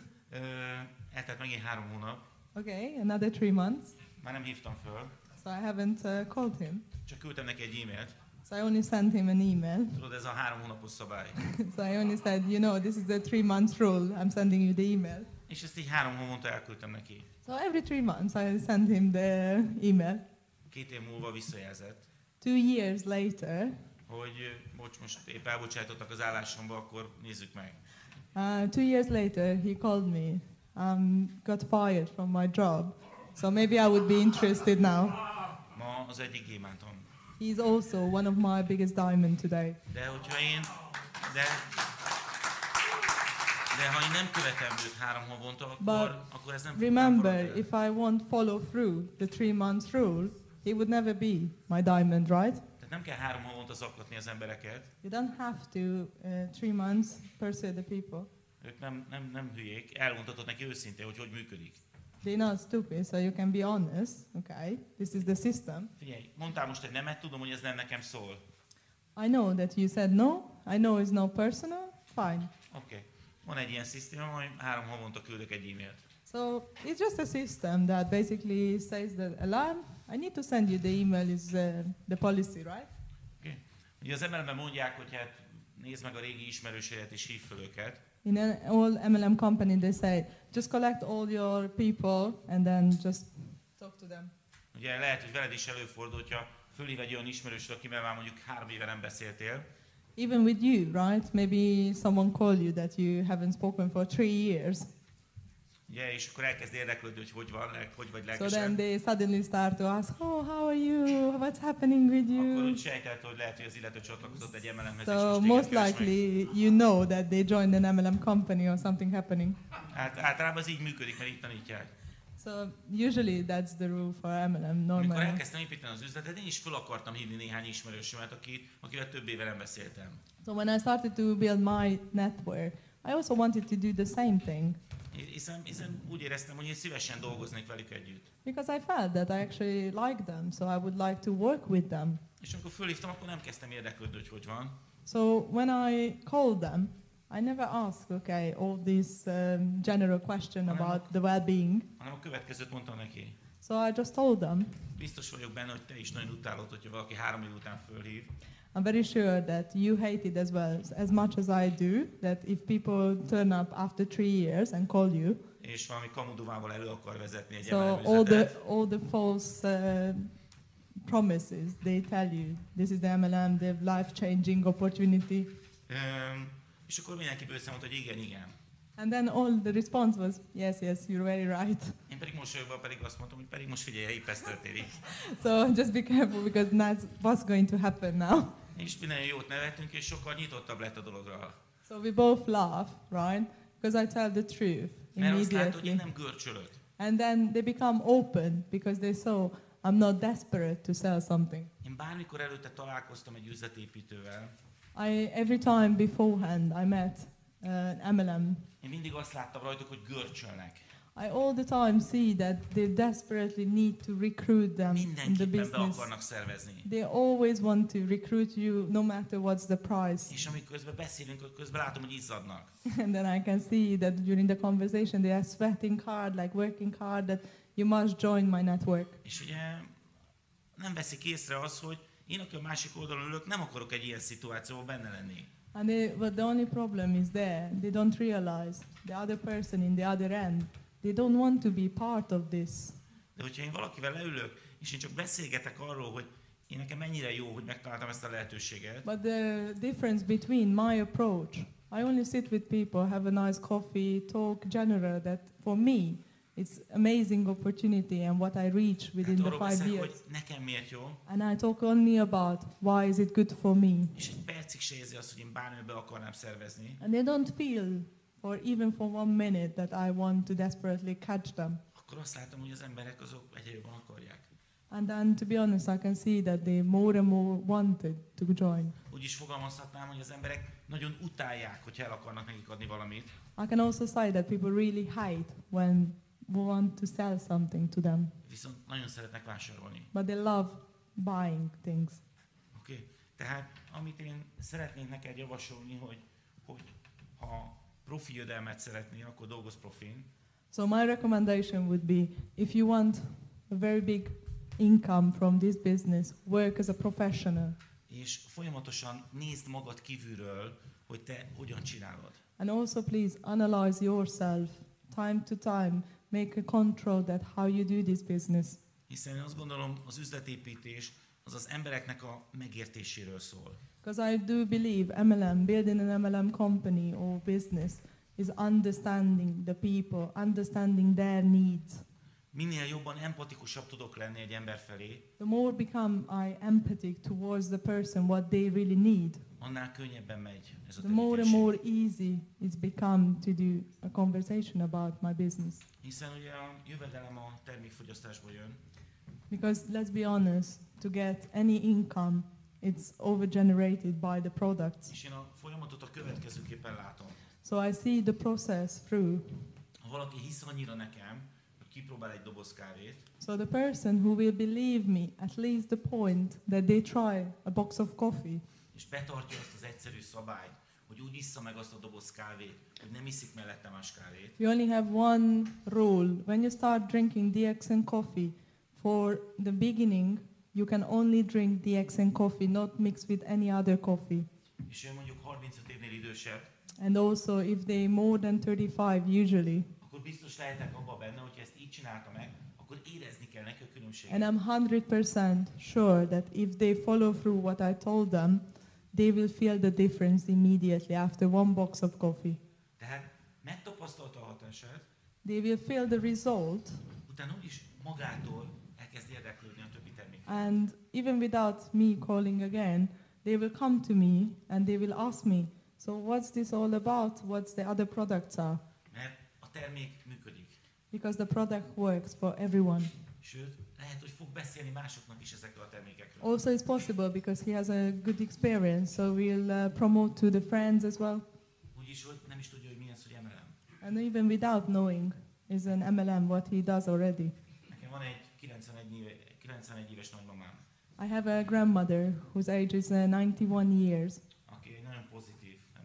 [SPEAKER 1] Eltelt megint 3 hónap,
[SPEAKER 2] Okay, another 3 months.
[SPEAKER 1] már nem hívtam föl,
[SPEAKER 2] So I haven't called him.
[SPEAKER 1] csak küldtem neki egy e-mailt.
[SPEAKER 2] So I only sent him an email.
[SPEAKER 1] Tudod, ez a 3 hónapos szabály.
[SPEAKER 2] So I only said, you know, this is the 3 months rule. I'm sending you the email.
[SPEAKER 1] És ezt így 3 hónapja elküldtem neki.
[SPEAKER 2] So every 3 months I send him the email.
[SPEAKER 1] 2 év múlva visszajelzett,
[SPEAKER 2] 2 years later,
[SPEAKER 1] hogy bocs, most épp elbocsájtottak az állásomba, akkor nézzük meg.
[SPEAKER 2] 2 years later, he called me. Got fired from my job. So maybe I would be interested now.
[SPEAKER 1] Ma az egyik gyémántom.
[SPEAKER 2] He's also one of my biggest diamond today.
[SPEAKER 1] De hogyha én, de ha én nem követem őt 3 havonta, akkor ez nem fog
[SPEAKER 2] Remember,
[SPEAKER 1] elfogadni.
[SPEAKER 2] if I won't follow through the 3 months rule, he would never be my diamond, right?
[SPEAKER 1] Tehát nem kell 3 havonta zaklatni az embereket.
[SPEAKER 2] You don't have to 3 months pursue the people.
[SPEAKER 1] Ők nem hülyék. Elmondhatod neki őszintén, hogy működik.
[SPEAKER 2] They're not stupid, so you can be honest. Okay, this is the system.
[SPEAKER 1] Figyelj, mondtál most egy nemet, tudom, hogy ez nem nekem szól.
[SPEAKER 2] I know that you said no. I know it's not personal. Fine.
[SPEAKER 1] Oké. Van egy ilyen szisztéma, hogy 3 havonta küldök egy e-mailt.
[SPEAKER 2] So it's just a system that basically says that alarm. I need to send you the email is the policy, right?
[SPEAKER 1] Oké. Ugye az MLM-ben mondják, hogy hát nézd meg a régi ismerőseidet és hívd fel őket.
[SPEAKER 2] In an old MLM company, they say, just collect all your people and then just talk to them.
[SPEAKER 1] Ugye lehet, hogy veled is előfordul, hogyha fölhív egy olyan ismerősöd, akivel már mondjuk 3 éve nem beszéltél,
[SPEAKER 2] Even with you, right? Maybe someone called you that you haven't spoken for 3 years.
[SPEAKER 1] ugye, és akkor elkezd érdeklődni, hogy hogy vagy
[SPEAKER 2] So
[SPEAKER 1] lelkesen.
[SPEAKER 2] then they suddenly start to ask, oh, how are you? What's happening with
[SPEAKER 1] Akkor
[SPEAKER 2] you?
[SPEAKER 1] úgy sejtelt, hogy lehet, hogy az illető csatlakozott egy MLM-hez, és
[SPEAKER 2] So
[SPEAKER 1] most
[SPEAKER 2] most
[SPEAKER 1] téged keres meg.
[SPEAKER 2] likely you know that they joined an MLM company or something happening.
[SPEAKER 1] Általában ez így működik, mert így tanítják.
[SPEAKER 2] So usually that's the rule for MLM
[SPEAKER 1] Amikor
[SPEAKER 2] normally.
[SPEAKER 1] elkezdtem építeni az üzletet, én is fel akartam hívni néhány ismerősömet, akivel több éve nem beszéltem.
[SPEAKER 2] So when I started to build my network, I also wanted to do the same thing
[SPEAKER 1] Hiszen úgy éreztem, hogy én szívesen dolgoznék velük együtt.
[SPEAKER 2] because I felt that I actually like them, so I would like to work with them.
[SPEAKER 1] És amikor fölhívtam, akkor nem kezdtem érdeklődni, hogy van.
[SPEAKER 2] So when I called them, I never ask, okay, all this general question about the well-being.
[SPEAKER 1] Hanem a következőt mondtam neki.
[SPEAKER 2] So I just told them,
[SPEAKER 1] Biztos vagyok benne, hogy te is nagyon utálod, hogyha valaki 3 év után fölhív.
[SPEAKER 2] I'm very sure that you hate it as well, as much as I do, that if people turn up after 3 years and call you,
[SPEAKER 1] És valami kamudumával elő akar vezetni egy
[SPEAKER 2] so
[SPEAKER 1] MLM
[SPEAKER 2] all
[SPEAKER 1] üzletet.
[SPEAKER 2] the false promises, they tell you, this is the MLM, the life-changing opportunity.
[SPEAKER 1] És akkor mindenki bőszen mondta, hogy igen, igen.
[SPEAKER 2] And then all the response was, yes, yes, you're very right.
[SPEAKER 1] Én pedig mosolyogva pedig azt mondtam, hogy pedig most figyelj, épp ez történik.
[SPEAKER 2] So just be careful because that's what's going to happen now.
[SPEAKER 1] És minden jót nevettünk, és sokkal nyitottabb lett a dologra.
[SPEAKER 2] So we both laugh, right? Because I tell the truth
[SPEAKER 1] Mert azt látod, hogy én
[SPEAKER 2] immediately.
[SPEAKER 1] nem görcsölök.
[SPEAKER 2] And then they become open because they saw I'm not desperate to sell something.
[SPEAKER 1] Én bármikor előtte találkoztam egy üzletépítővel,
[SPEAKER 2] Every time beforehand I met an MLM,
[SPEAKER 1] én mindig azt láttam rajtuk, hogy görcsölnek.
[SPEAKER 2] I all the time see that they desperately need to recruit them in the
[SPEAKER 1] Mindenképpen be
[SPEAKER 2] business.
[SPEAKER 1] akarnak szervezni.
[SPEAKER 2] They always want to recruit you no matter what's the price.
[SPEAKER 1] És amikor közben beszélünk, akkor közben látom, hogy izzadnak.
[SPEAKER 2] And then I can see that during the conversation they are sweating hard, like working hard, that you must join my network.
[SPEAKER 1] És ugye nem veszik észre az, hogy én, aki a másik oldalon ülök, nem akarok egy ilyen szituációban benne lenni.
[SPEAKER 2] But the only problem is there. They don't realize the other person in the other end. They don't want to be part of this.
[SPEAKER 1] De hogyha én valakivel leülök, és én csak beszélgetek arról, hogy én nekem mennyire jó, hogy megtaláltam ezt a lehetőséget,
[SPEAKER 2] But the difference between my approach, I only sit with people, have a nice coffee, talk general. That for me, it's amazing opportunity and what I reach within
[SPEAKER 1] hát
[SPEAKER 2] the
[SPEAKER 1] arról
[SPEAKER 2] 5
[SPEAKER 1] beszélek,
[SPEAKER 2] years.
[SPEAKER 1] hogy nekem miért jó,
[SPEAKER 2] And I talk only about why is it good for me.
[SPEAKER 1] és egy percig se érzi azt, hogy én bármibe be akarnám szervezni,
[SPEAKER 2] And they don't feel, for even for 1 minute, that I want to desperately catch them.
[SPEAKER 1] akkor azt látom, hogy az emberek azok egyre jobban akarják.
[SPEAKER 2] And then, to be honest, I can see that they more and more wanted to join.
[SPEAKER 1] Úgy is fogalmazhatnám, hogy az emberek nagyon utálják, hogyha el akarnak nekik adni valamit,
[SPEAKER 2] I can also say that people really hate when we want to sell something to them,
[SPEAKER 1] viszont nagyon szeretnek vásárolni.
[SPEAKER 2] but they love buying things.
[SPEAKER 1] Oké? Tehát amit én szeretnék neked javasolni, hogy ha profi jövedelmet szeretnél, akkor dolgozz profin,
[SPEAKER 2] So my recommendation would be, if you want a very big income from this business, work as a professional.
[SPEAKER 1] és folyamatosan nézd magad kívülről, hogy te hogyan csinálod.
[SPEAKER 2] And also please analyze yourself time to time, make a control that how you do this business.
[SPEAKER 1] Hiszen én azt gondolom, az üzletépítés az az embereknek a megértéséről szól.
[SPEAKER 2] Because I do believe MLM, building an MLM company or business, is understanding the people, understanding their needs.
[SPEAKER 1] Minél jobban empatikusabb tudok lenni egy ember felé,
[SPEAKER 2] The more become I empathic towards the person, what they really need,
[SPEAKER 1] annál könnyebben megy ez a
[SPEAKER 2] the more and
[SPEAKER 1] tevékenység.
[SPEAKER 2] more easy it's become to do a conversation about my business.
[SPEAKER 1] Hiszen ugye a jövedelem a termékfogyasztásból jön,
[SPEAKER 2] Because let's be honest, to get any income, it's overgenerated by the products.
[SPEAKER 1] és én a folyamatot a következőképpen látom.
[SPEAKER 2] So I see the process through.
[SPEAKER 1] Ha valaki hisz annyira nekem, hogy kipróbál egy doboz kávét,
[SPEAKER 2] So the person who will believe me at least the point that they try a box of coffee,
[SPEAKER 1] és betartja azt az egyszerű szabályt, hogy úgy issza meg azt a doboz kávét, hogy nem iszik mellette más kávét,
[SPEAKER 2] you only have one rule. When you start drinking DXN coffee, for the beginning, you can only drink DXN coffee, not mixed with any other coffee.
[SPEAKER 1] és ő mondjuk 35 évnél idősebb,
[SPEAKER 2] And also, if they more than 35 usually,
[SPEAKER 1] akkor biztos lehetek abban benne, hogy ezt így csinálta meg, akkor érezni kell neki a különbséget.
[SPEAKER 2] and I'm 100% sure that if they follow through what I told them, they will feel the difference immediately after one box of coffee.
[SPEAKER 1] Tehát megtapasztalta a hatását,
[SPEAKER 2] They will feel the result,
[SPEAKER 1] utána úgyis magától elkezd érdeklődni a többi termék.
[SPEAKER 2] and even without me calling again, they will come to me and they will ask me, so what's this all about? What's the other products are?
[SPEAKER 1] Mert a termék működik.
[SPEAKER 2] Because the product works for everyone.
[SPEAKER 1] Sőt, lehet, hogy fog beszélni másoknak is ezekről a termékekről.
[SPEAKER 2] Also, it's possible because he has a good experience, so we'll promote to the friends as well.
[SPEAKER 1] Úgyis, hogy nem is tudja, hogy mi az, hogy MLM.
[SPEAKER 2] And even without knowing, is an MLM what he does already.
[SPEAKER 1] Nekem van egy 91 éves nagymamám,
[SPEAKER 2] I have a grandmother whose age is 91 years,
[SPEAKER 1] aki egy nagyon pozitív ember,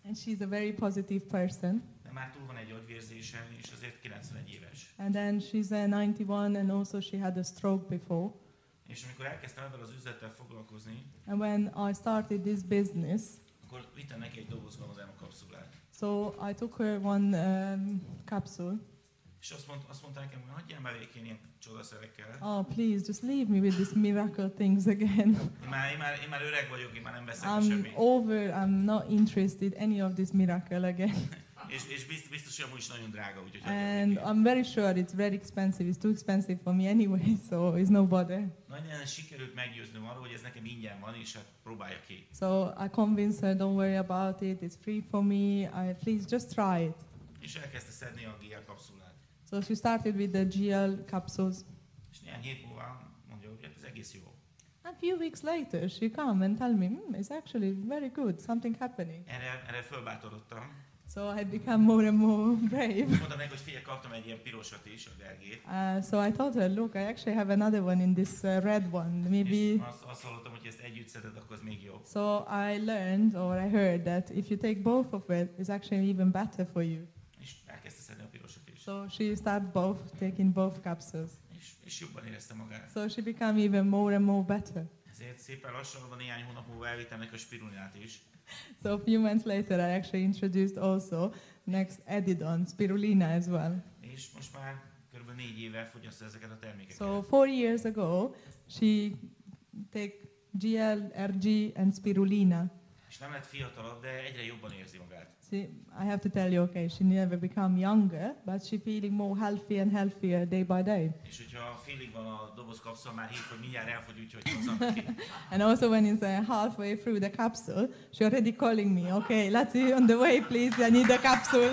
[SPEAKER 2] And she's a very positive person.
[SPEAKER 1] De már túl van egy agyvérzésen, és azért 91 éves.
[SPEAKER 2] And then she's 91 and also she had a stroke before.
[SPEAKER 1] És amikor elkezdtem ebben az üzlettel foglalkozni,
[SPEAKER 2] And when I started this business,
[SPEAKER 1] akkor vittem neki egy doboz Ganoderma kapszulát.
[SPEAKER 2] so I took her one capsule.
[SPEAKER 1] És azt mondta nekem, hogy hagyjál már végén ilyen csodaszerekkel.
[SPEAKER 2] Oh, please, just leave me with these miracle things again.
[SPEAKER 1] Én már öreg vagyok, én már nem veszek
[SPEAKER 2] I'm
[SPEAKER 1] semmit.
[SPEAKER 2] over, I'm not interested any of this miracle again.
[SPEAKER 1] És biztos, hogy amúgy is nagyon drága, úgyhogy
[SPEAKER 2] And I'm very sure it's very expensive. It's too expensive for me anyway, so it's no bother.
[SPEAKER 1] Nagyon sikerült meggyőznöm arról, hogy ez nekem ingyen van, és hát próbálja ki.
[SPEAKER 2] So I convinced her, don't worry about it, it's free for me, please just try it.
[SPEAKER 1] És elkezdte szedni a GL kapszulát.
[SPEAKER 2] So she started with the GL capsules.
[SPEAKER 1] És néhány hét múlva mondja, hogy hát ez egész jó.
[SPEAKER 2] A few weeks later, she come and tell me, it's actually very good, something happening.
[SPEAKER 1] Erre fölbátorodtam.
[SPEAKER 2] So I become more and more brave.
[SPEAKER 1] Mondtam neki, hogy figyelj, kaptam egy ilyen pirosat is, a Gergét.
[SPEAKER 2] So I told her, look, I actually have another one in this red one. Maybe.
[SPEAKER 1] És azt hallottam, hogy ezt együtt szeded, akkor az még jobb.
[SPEAKER 2] So I learned or I heard that if you take both of it, it's actually even better for you.
[SPEAKER 1] És elkezdte szedni a pirosat is.
[SPEAKER 2] So she started taking both capsules.
[SPEAKER 1] És jobban érezte magát.
[SPEAKER 2] So she became even more and more better.
[SPEAKER 1] Ezért szépen lassan, néhány hónap múlva elvittem neki a spirulinát is.
[SPEAKER 2] So a few months later, I actually introduced also next Edidon, spirulina as well.
[SPEAKER 1] És most már kb. 4 éve fogyasztja ezeket a termékeket.
[SPEAKER 2] So 4 years ago, she take GL, RG and spirulina.
[SPEAKER 1] És nem lett fiatalabb, de egyre jobban érzi magát.
[SPEAKER 2] I have to tell you, okay, she never become younger, but she feeling more healthy and healthier day by day.
[SPEAKER 1] És hogyha félig van a doboz kapszul, már hív, hogy mindjárt elfogy, úgyhogy hozzam ki.
[SPEAKER 2] And also when it's halfway through the capsule, she already calling me, okay, let's see on the way, please, I need the capsule.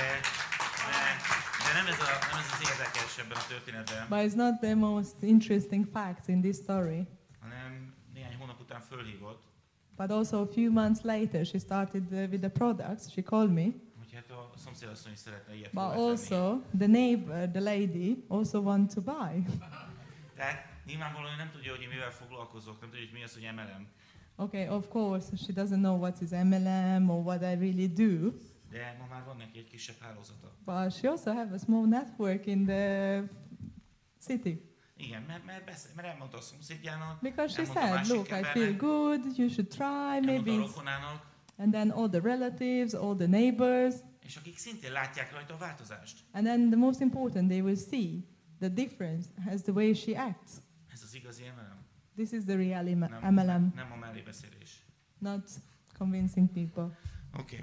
[SPEAKER 1] De nem ez az érdekes ebben a történetben.
[SPEAKER 2] But it's not the most interesting facts in this story.
[SPEAKER 1] Hanem néhány hónap után fölhívott.
[SPEAKER 2] But also a few months later, she started with the products. She called me.
[SPEAKER 1] Hogy hát a szomszédasszony is szeretne ilyet
[SPEAKER 2] But
[SPEAKER 1] venni.
[SPEAKER 2] also the neighbor, the lady, also want to buy.
[SPEAKER 1] Tehát nyilvánvalóan nem tudja, hogy én mivel foglalkozok, nem tudja, hogy mi az, hogy MLM.
[SPEAKER 2] Okay, of course, she doesn't know what is MLM or what I really do.
[SPEAKER 1] De ma már van neki egy kisebb hálózata.
[SPEAKER 2] But she also have a small network in the city.
[SPEAKER 1] Igen, mert elmondta a szomszédjának,
[SPEAKER 2] Because she
[SPEAKER 1] elmondta a
[SPEAKER 2] said,
[SPEAKER 1] másik
[SPEAKER 2] look, I
[SPEAKER 1] embernek,
[SPEAKER 2] feel good, you should try,
[SPEAKER 1] elmondta a
[SPEAKER 2] maybe.
[SPEAKER 1] rokonának,
[SPEAKER 2] And then all the relatives, all the neighbors.
[SPEAKER 1] és akik szintén látják rajta a változást.
[SPEAKER 2] And then the most important, they will see the difference as the way she acts.
[SPEAKER 1] Ez az igazi MLM.
[SPEAKER 2] This is the real MLM,
[SPEAKER 1] Nem a mellébeszélés.
[SPEAKER 2] not convincing people.
[SPEAKER 1] Oké.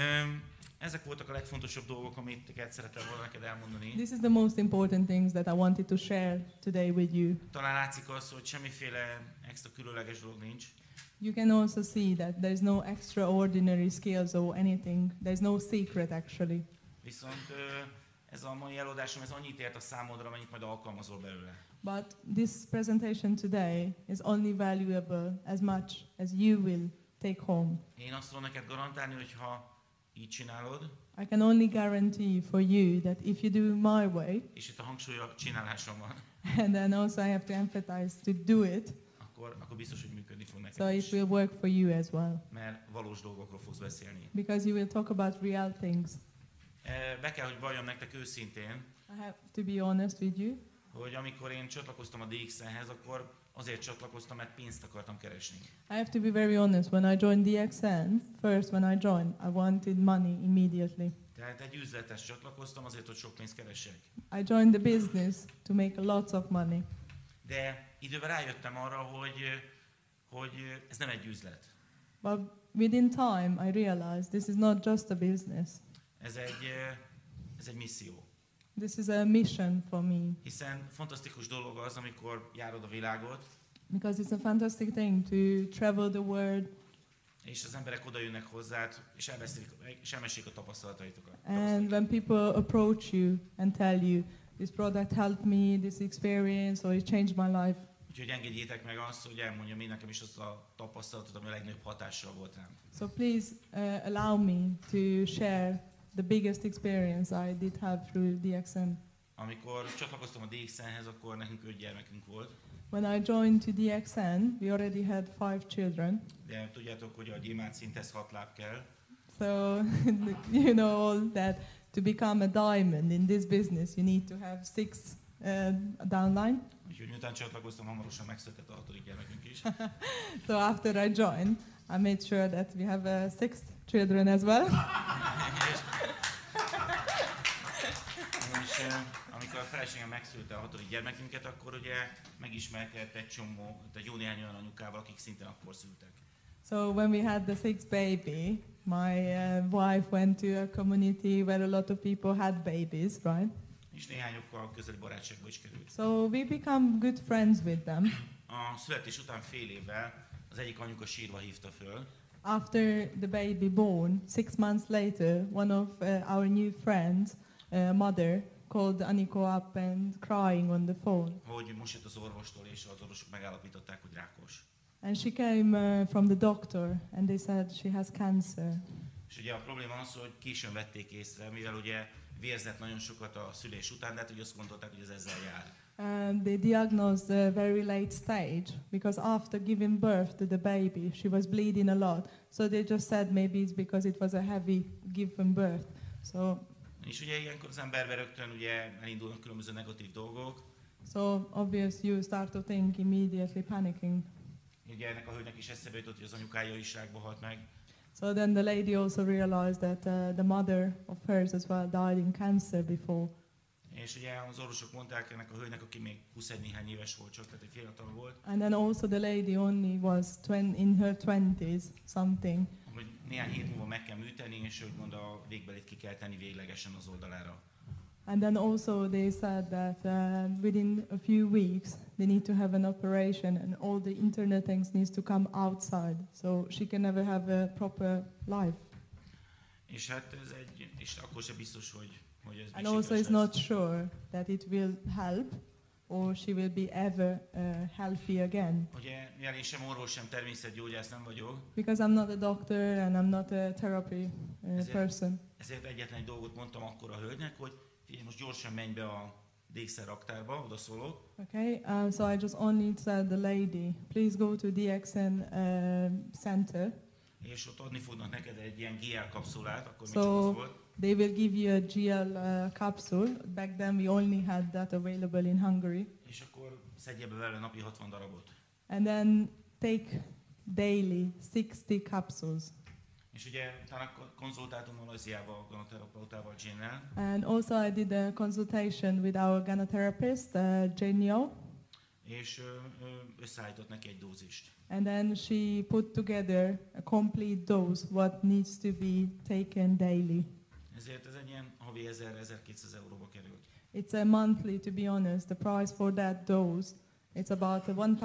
[SPEAKER 1] Ezek voltak a legfontosabb dolgok, amit szerettem volna neked elmondani.
[SPEAKER 2] This is the most important things that I wanted to share today with you.
[SPEAKER 1] Talán látszik az, hogy semmiféle extra különleges dolog nincs.
[SPEAKER 2] You can also see that there is no extraordinary skills or anything. There's no secret actually.
[SPEAKER 1] Viszont ez a mai előadásom, ez annyit ért a számodra, amennyit majd alkalmazol belőle.
[SPEAKER 2] But this presentation today is only valuable as much as you will take home.
[SPEAKER 1] Én azt tudom neked garantálni, hogy ha így csinálod,
[SPEAKER 2] I can only guarantee for you that if you do my way,
[SPEAKER 1] és itt a hangsúly a csináláson van,
[SPEAKER 2] and then also I have to emphasize to do it,
[SPEAKER 1] akkor biztos, hogy működni fog neked
[SPEAKER 2] so
[SPEAKER 1] is.
[SPEAKER 2] it will work for you as well.
[SPEAKER 1] Mert valós dolgokról fogsz beszélni.
[SPEAKER 2] Because you will talk about real things.
[SPEAKER 1] Be kell, hogy valljam nektek őszintén,
[SPEAKER 2] I have to be honest with you.
[SPEAKER 1] hogy amikor én csatlakoztam a DXN-hez, akkor azért csatlakoztam, mert pénzt akartam keresni.
[SPEAKER 2] I have to be very honest. When I joined DXN, first when I joined, I wanted money immediately.
[SPEAKER 1] Tehát egy üzletes csatlakoztam azért, hogy sok pénzt keressek.
[SPEAKER 2] I joined the business to make lots of money.
[SPEAKER 1] De idővel rájöttem arra, hogy ez nem egy üzlet.
[SPEAKER 2] But within time, I realized this is not just a business.
[SPEAKER 1] Ez egy misszió.
[SPEAKER 2] This is a mission for me.
[SPEAKER 1] Hiszen fantasztikus dolog az, amikor járod a világot,
[SPEAKER 2] Because it's a fantastic thing to travel the world
[SPEAKER 1] és az emberek oda jönnek hozzád, és elmesélik a tapasztalataitokat.
[SPEAKER 2] and when people approach you and tell you, this product helped me, this experience, or it changed my life.
[SPEAKER 1] Úgyhogy engedjétek meg azt, hogy elmondjam én nekem is azt a tapasztalatot, ami a legnagyobb hatással volt rám.
[SPEAKER 2] So please allow me to share the biggest experience I did have through DXN.
[SPEAKER 1] Amikor csatlakoztam a DXN-hez, akkor nekünk 5 gyermekünk volt.
[SPEAKER 2] When I joined to DXN, we already had 5 children.
[SPEAKER 1] De tudjátok, hogy a gyémánt szinthez 6 láb kell.
[SPEAKER 2] So, you know all that to become a diamond in this business, you need to have 6 downline.
[SPEAKER 1] Úgyhogy miután csatlakoztam, hamarosan megszületett a 6. gyermekünk is.
[SPEAKER 2] So after I joined, I made sure that we have 6 children as well.
[SPEAKER 1] És amikor a feleségem megszülte a 6. gyermekünket, akkor ugye megismerkedett egy jó néhány olyan anyukával, akik szintén akkor szültek.
[SPEAKER 2] So when we had the 6th baby, my wife went to a community where a lot of people had babies, right?
[SPEAKER 1] És néhányokkal közeli barátságba is került.
[SPEAKER 2] So we become good friends with them.
[SPEAKER 1] A születés után fél évvel az egyik anyuka sírva hívta föl,
[SPEAKER 2] After the baby born, 6 months later, one of our new friends, mother, called Aniko up and crying on the phone.
[SPEAKER 1] hogy most jött az orvostól, és az orvosok megállapították, hogy rákos.
[SPEAKER 2] And she came from the doctor and they said she has cancer.
[SPEAKER 1] És ugye a probléma az, hogy későn vették észre, mivel ugye vérzett nagyon sokat a szülés után, de hát ugye azt gondolták, hogy ez ezzel jár.
[SPEAKER 2] And they diagnosed a very late stage because after giving birth to the baby, she was bleeding a lot. So they just said maybe it's because it was a heavy given birth. So
[SPEAKER 1] És ugye ilyenkor az emberbe rögtön ugye elindulnak különböző negatív dolgok.
[SPEAKER 2] so obvious you start to think immediately panicking.
[SPEAKER 1] Ugye ennek a hölgynek is eszébe jutott, hogy az anyukája is rákba halt meg.
[SPEAKER 2] So then the lady also realized that the mother of hers as well died in cancer before.
[SPEAKER 1] És ugye az orvosok mondták ennek a hölgynek, aki még 21 néhány éves volt csak, tehát egy fiatal volt,
[SPEAKER 2] And then also the lady only was in her 20s something.
[SPEAKER 1] hogy néhány hét múlva meg kell műteni, és hogy mond a végbelit ki kell tenni véglegesen az oldalára.
[SPEAKER 2] And then also they said that within a few weeks they need to have an operation and all the internet things needs to come outside, so she can never have a proper life.
[SPEAKER 1] És hát és akkor sem biztos, hogy ez
[SPEAKER 2] And also
[SPEAKER 1] sikeres
[SPEAKER 2] it's
[SPEAKER 1] lesz.
[SPEAKER 2] not sure that it will help or she will be ever healthy again.
[SPEAKER 1] Ugye, mivel én sem orvos, sem természetgyógyász nem vagyok,
[SPEAKER 2] Because I'm not a doctor and I'm not a therapy person.
[SPEAKER 1] ezért egyetlen egy dolgot mondtam akkor a hölgynek, hogy figyelj, most gyorsan menj be a DXR-raktárba, oda szólok,
[SPEAKER 2] Okay, so I just only said the lady, please go to DXN center.
[SPEAKER 1] és ott adni fognak neked egy ilyen GL kapszulát, akkor még
[SPEAKER 2] So-
[SPEAKER 1] csak az volt.
[SPEAKER 2] They will give you a GL capsule. Back then we only had that available in Hungary.
[SPEAKER 1] És akkor szedje be vele napi 60 darabot.
[SPEAKER 2] And then take daily 60 capsules.
[SPEAKER 1] És ugye utána konzultáltunk Malajziába a gonoterapeutával, Jane-nel,
[SPEAKER 2] And also I did a consultation with our gynotherapist, Jane Yeo.
[SPEAKER 1] és összeállított neki egy dózist.
[SPEAKER 2] And then she put together a complete dose, what needs to be taken daily.
[SPEAKER 1] Ezért ez egy ilyen havi 1000-1200 euróba került.
[SPEAKER 2] It's a monthly, to be honest. The price for that dose, it's about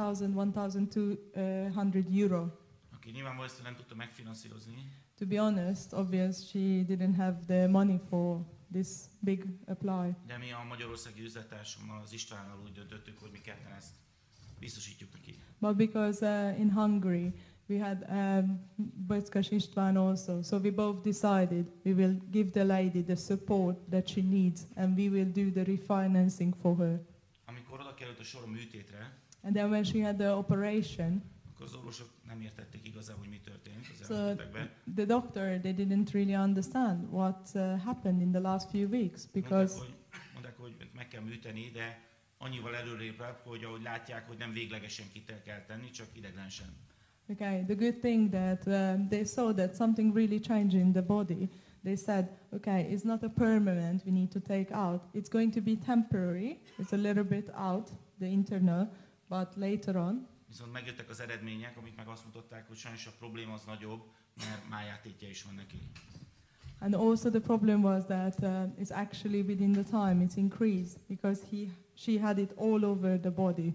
[SPEAKER 2] 1,200 euro.
[SPEAKER 1] Aki nyilvánvalóan ezt nem tudta megfinanszírozni,
[SPEAKER 2] To be honest, obvious, she didn't have the money for this big apply.
[SPEAKER 1] de mi a magyarországi üzlettársammal, az Istvánnal úgy döntöttük, hogy mi ketten ezt biztosítjuk neki.
[SPEAKER 2] But because in Hungary we had Böcskes István also, so we both decided we will give the lady the support that she needs and we will do the refinancing for her.
[SPEAKER 1] Amikor oda került a sor a műtétre,
[SPEAKER 2] And then when she had the operation,
[SPEAKER 1] akkor az orvosok nem értették igazából, hogy mi történt az
[SPEAKER 2] So-
[SPEAKER 1] elmúlt hetekben.
[SPEAKER 2] the doctor, they didn't really understand what happened in the last few weeks because
[SPEAKER 1] Mondták, hogy meg kell műteni, de annyival előrébb, hogy ahogy látják, hogy nem véglegesen ki kell tenni, csak ideglenesen.
[SPEAKER 2] okay, the good thing that they saw that something really changed in the body. They said, okay, it's not a permanent we need to take out. It's going to be temporary. It's a little bit out, the internal, but later on.
[SPEAKER 1] Viszont megjöttek az eredmények, amik meg azt mutatták, hogy sajnos a probléma az nagyobb, mert májátétje is van neki.
[SPEAKER 2] And also the problem was that it's actually within the time it's increased because she had it all over the body.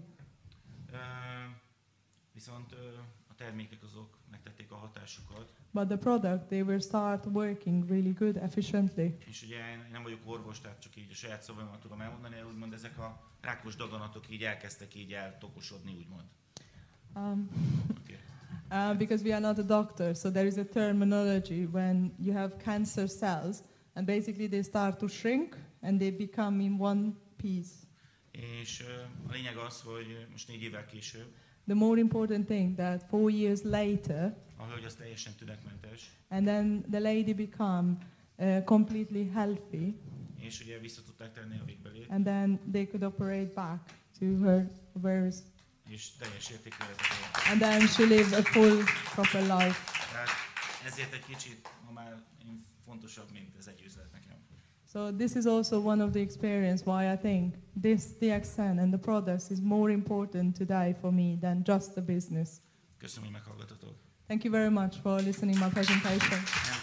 [SPEAKER 1] Viszont a termékek azok megtették a hatásukat,
[SPEAKER 2] But the product, they will start working really good, efficiently.
[SPEAKER 1] és ugye én nem vagyok orvos, tehát csak így a saját szavaimmal tudom elmondani, de úgymond ezek a rákos daganatok így elkezdtek így eltokosodni, úgymond. Okay.
[SPEAKER 2] Because we are not a doctor, so there is a terminology when you have cancer cells, and basically they start to shrink and they become in one piece.
[SPEAKER 1] És a lényeg az, hogy most 4 évvel később
[SPEAKER 2] the more important thing that 4 years later,
[SPEAKER 1] a hölgy az teljesen tünetmentes,
[SPEAKER 2] and then the lady become completely healthy,
[SPEAKER 1] és ugye vissza tudták tenni a végbelét,
[SPEAKER 2] and then they could operate back to her ovaries,
[SPEAKER 1] és teljes értékű lett a dolog.
[SPEAKER 2] and then she lived a full, proper life.
[SPEAKER 1] Tehát ezért egy kicsit ma már fontosabb, mint ez egy üzlet nekem.
[SPEAKER 2] So this is also one of the experience why I think this DXN and the products is more important today for me than just the business.
[SPEAKER 1] Köszönöm, hogy meghallgatotok.
[SPEAKER 2] Thank you very much for listening my presentation.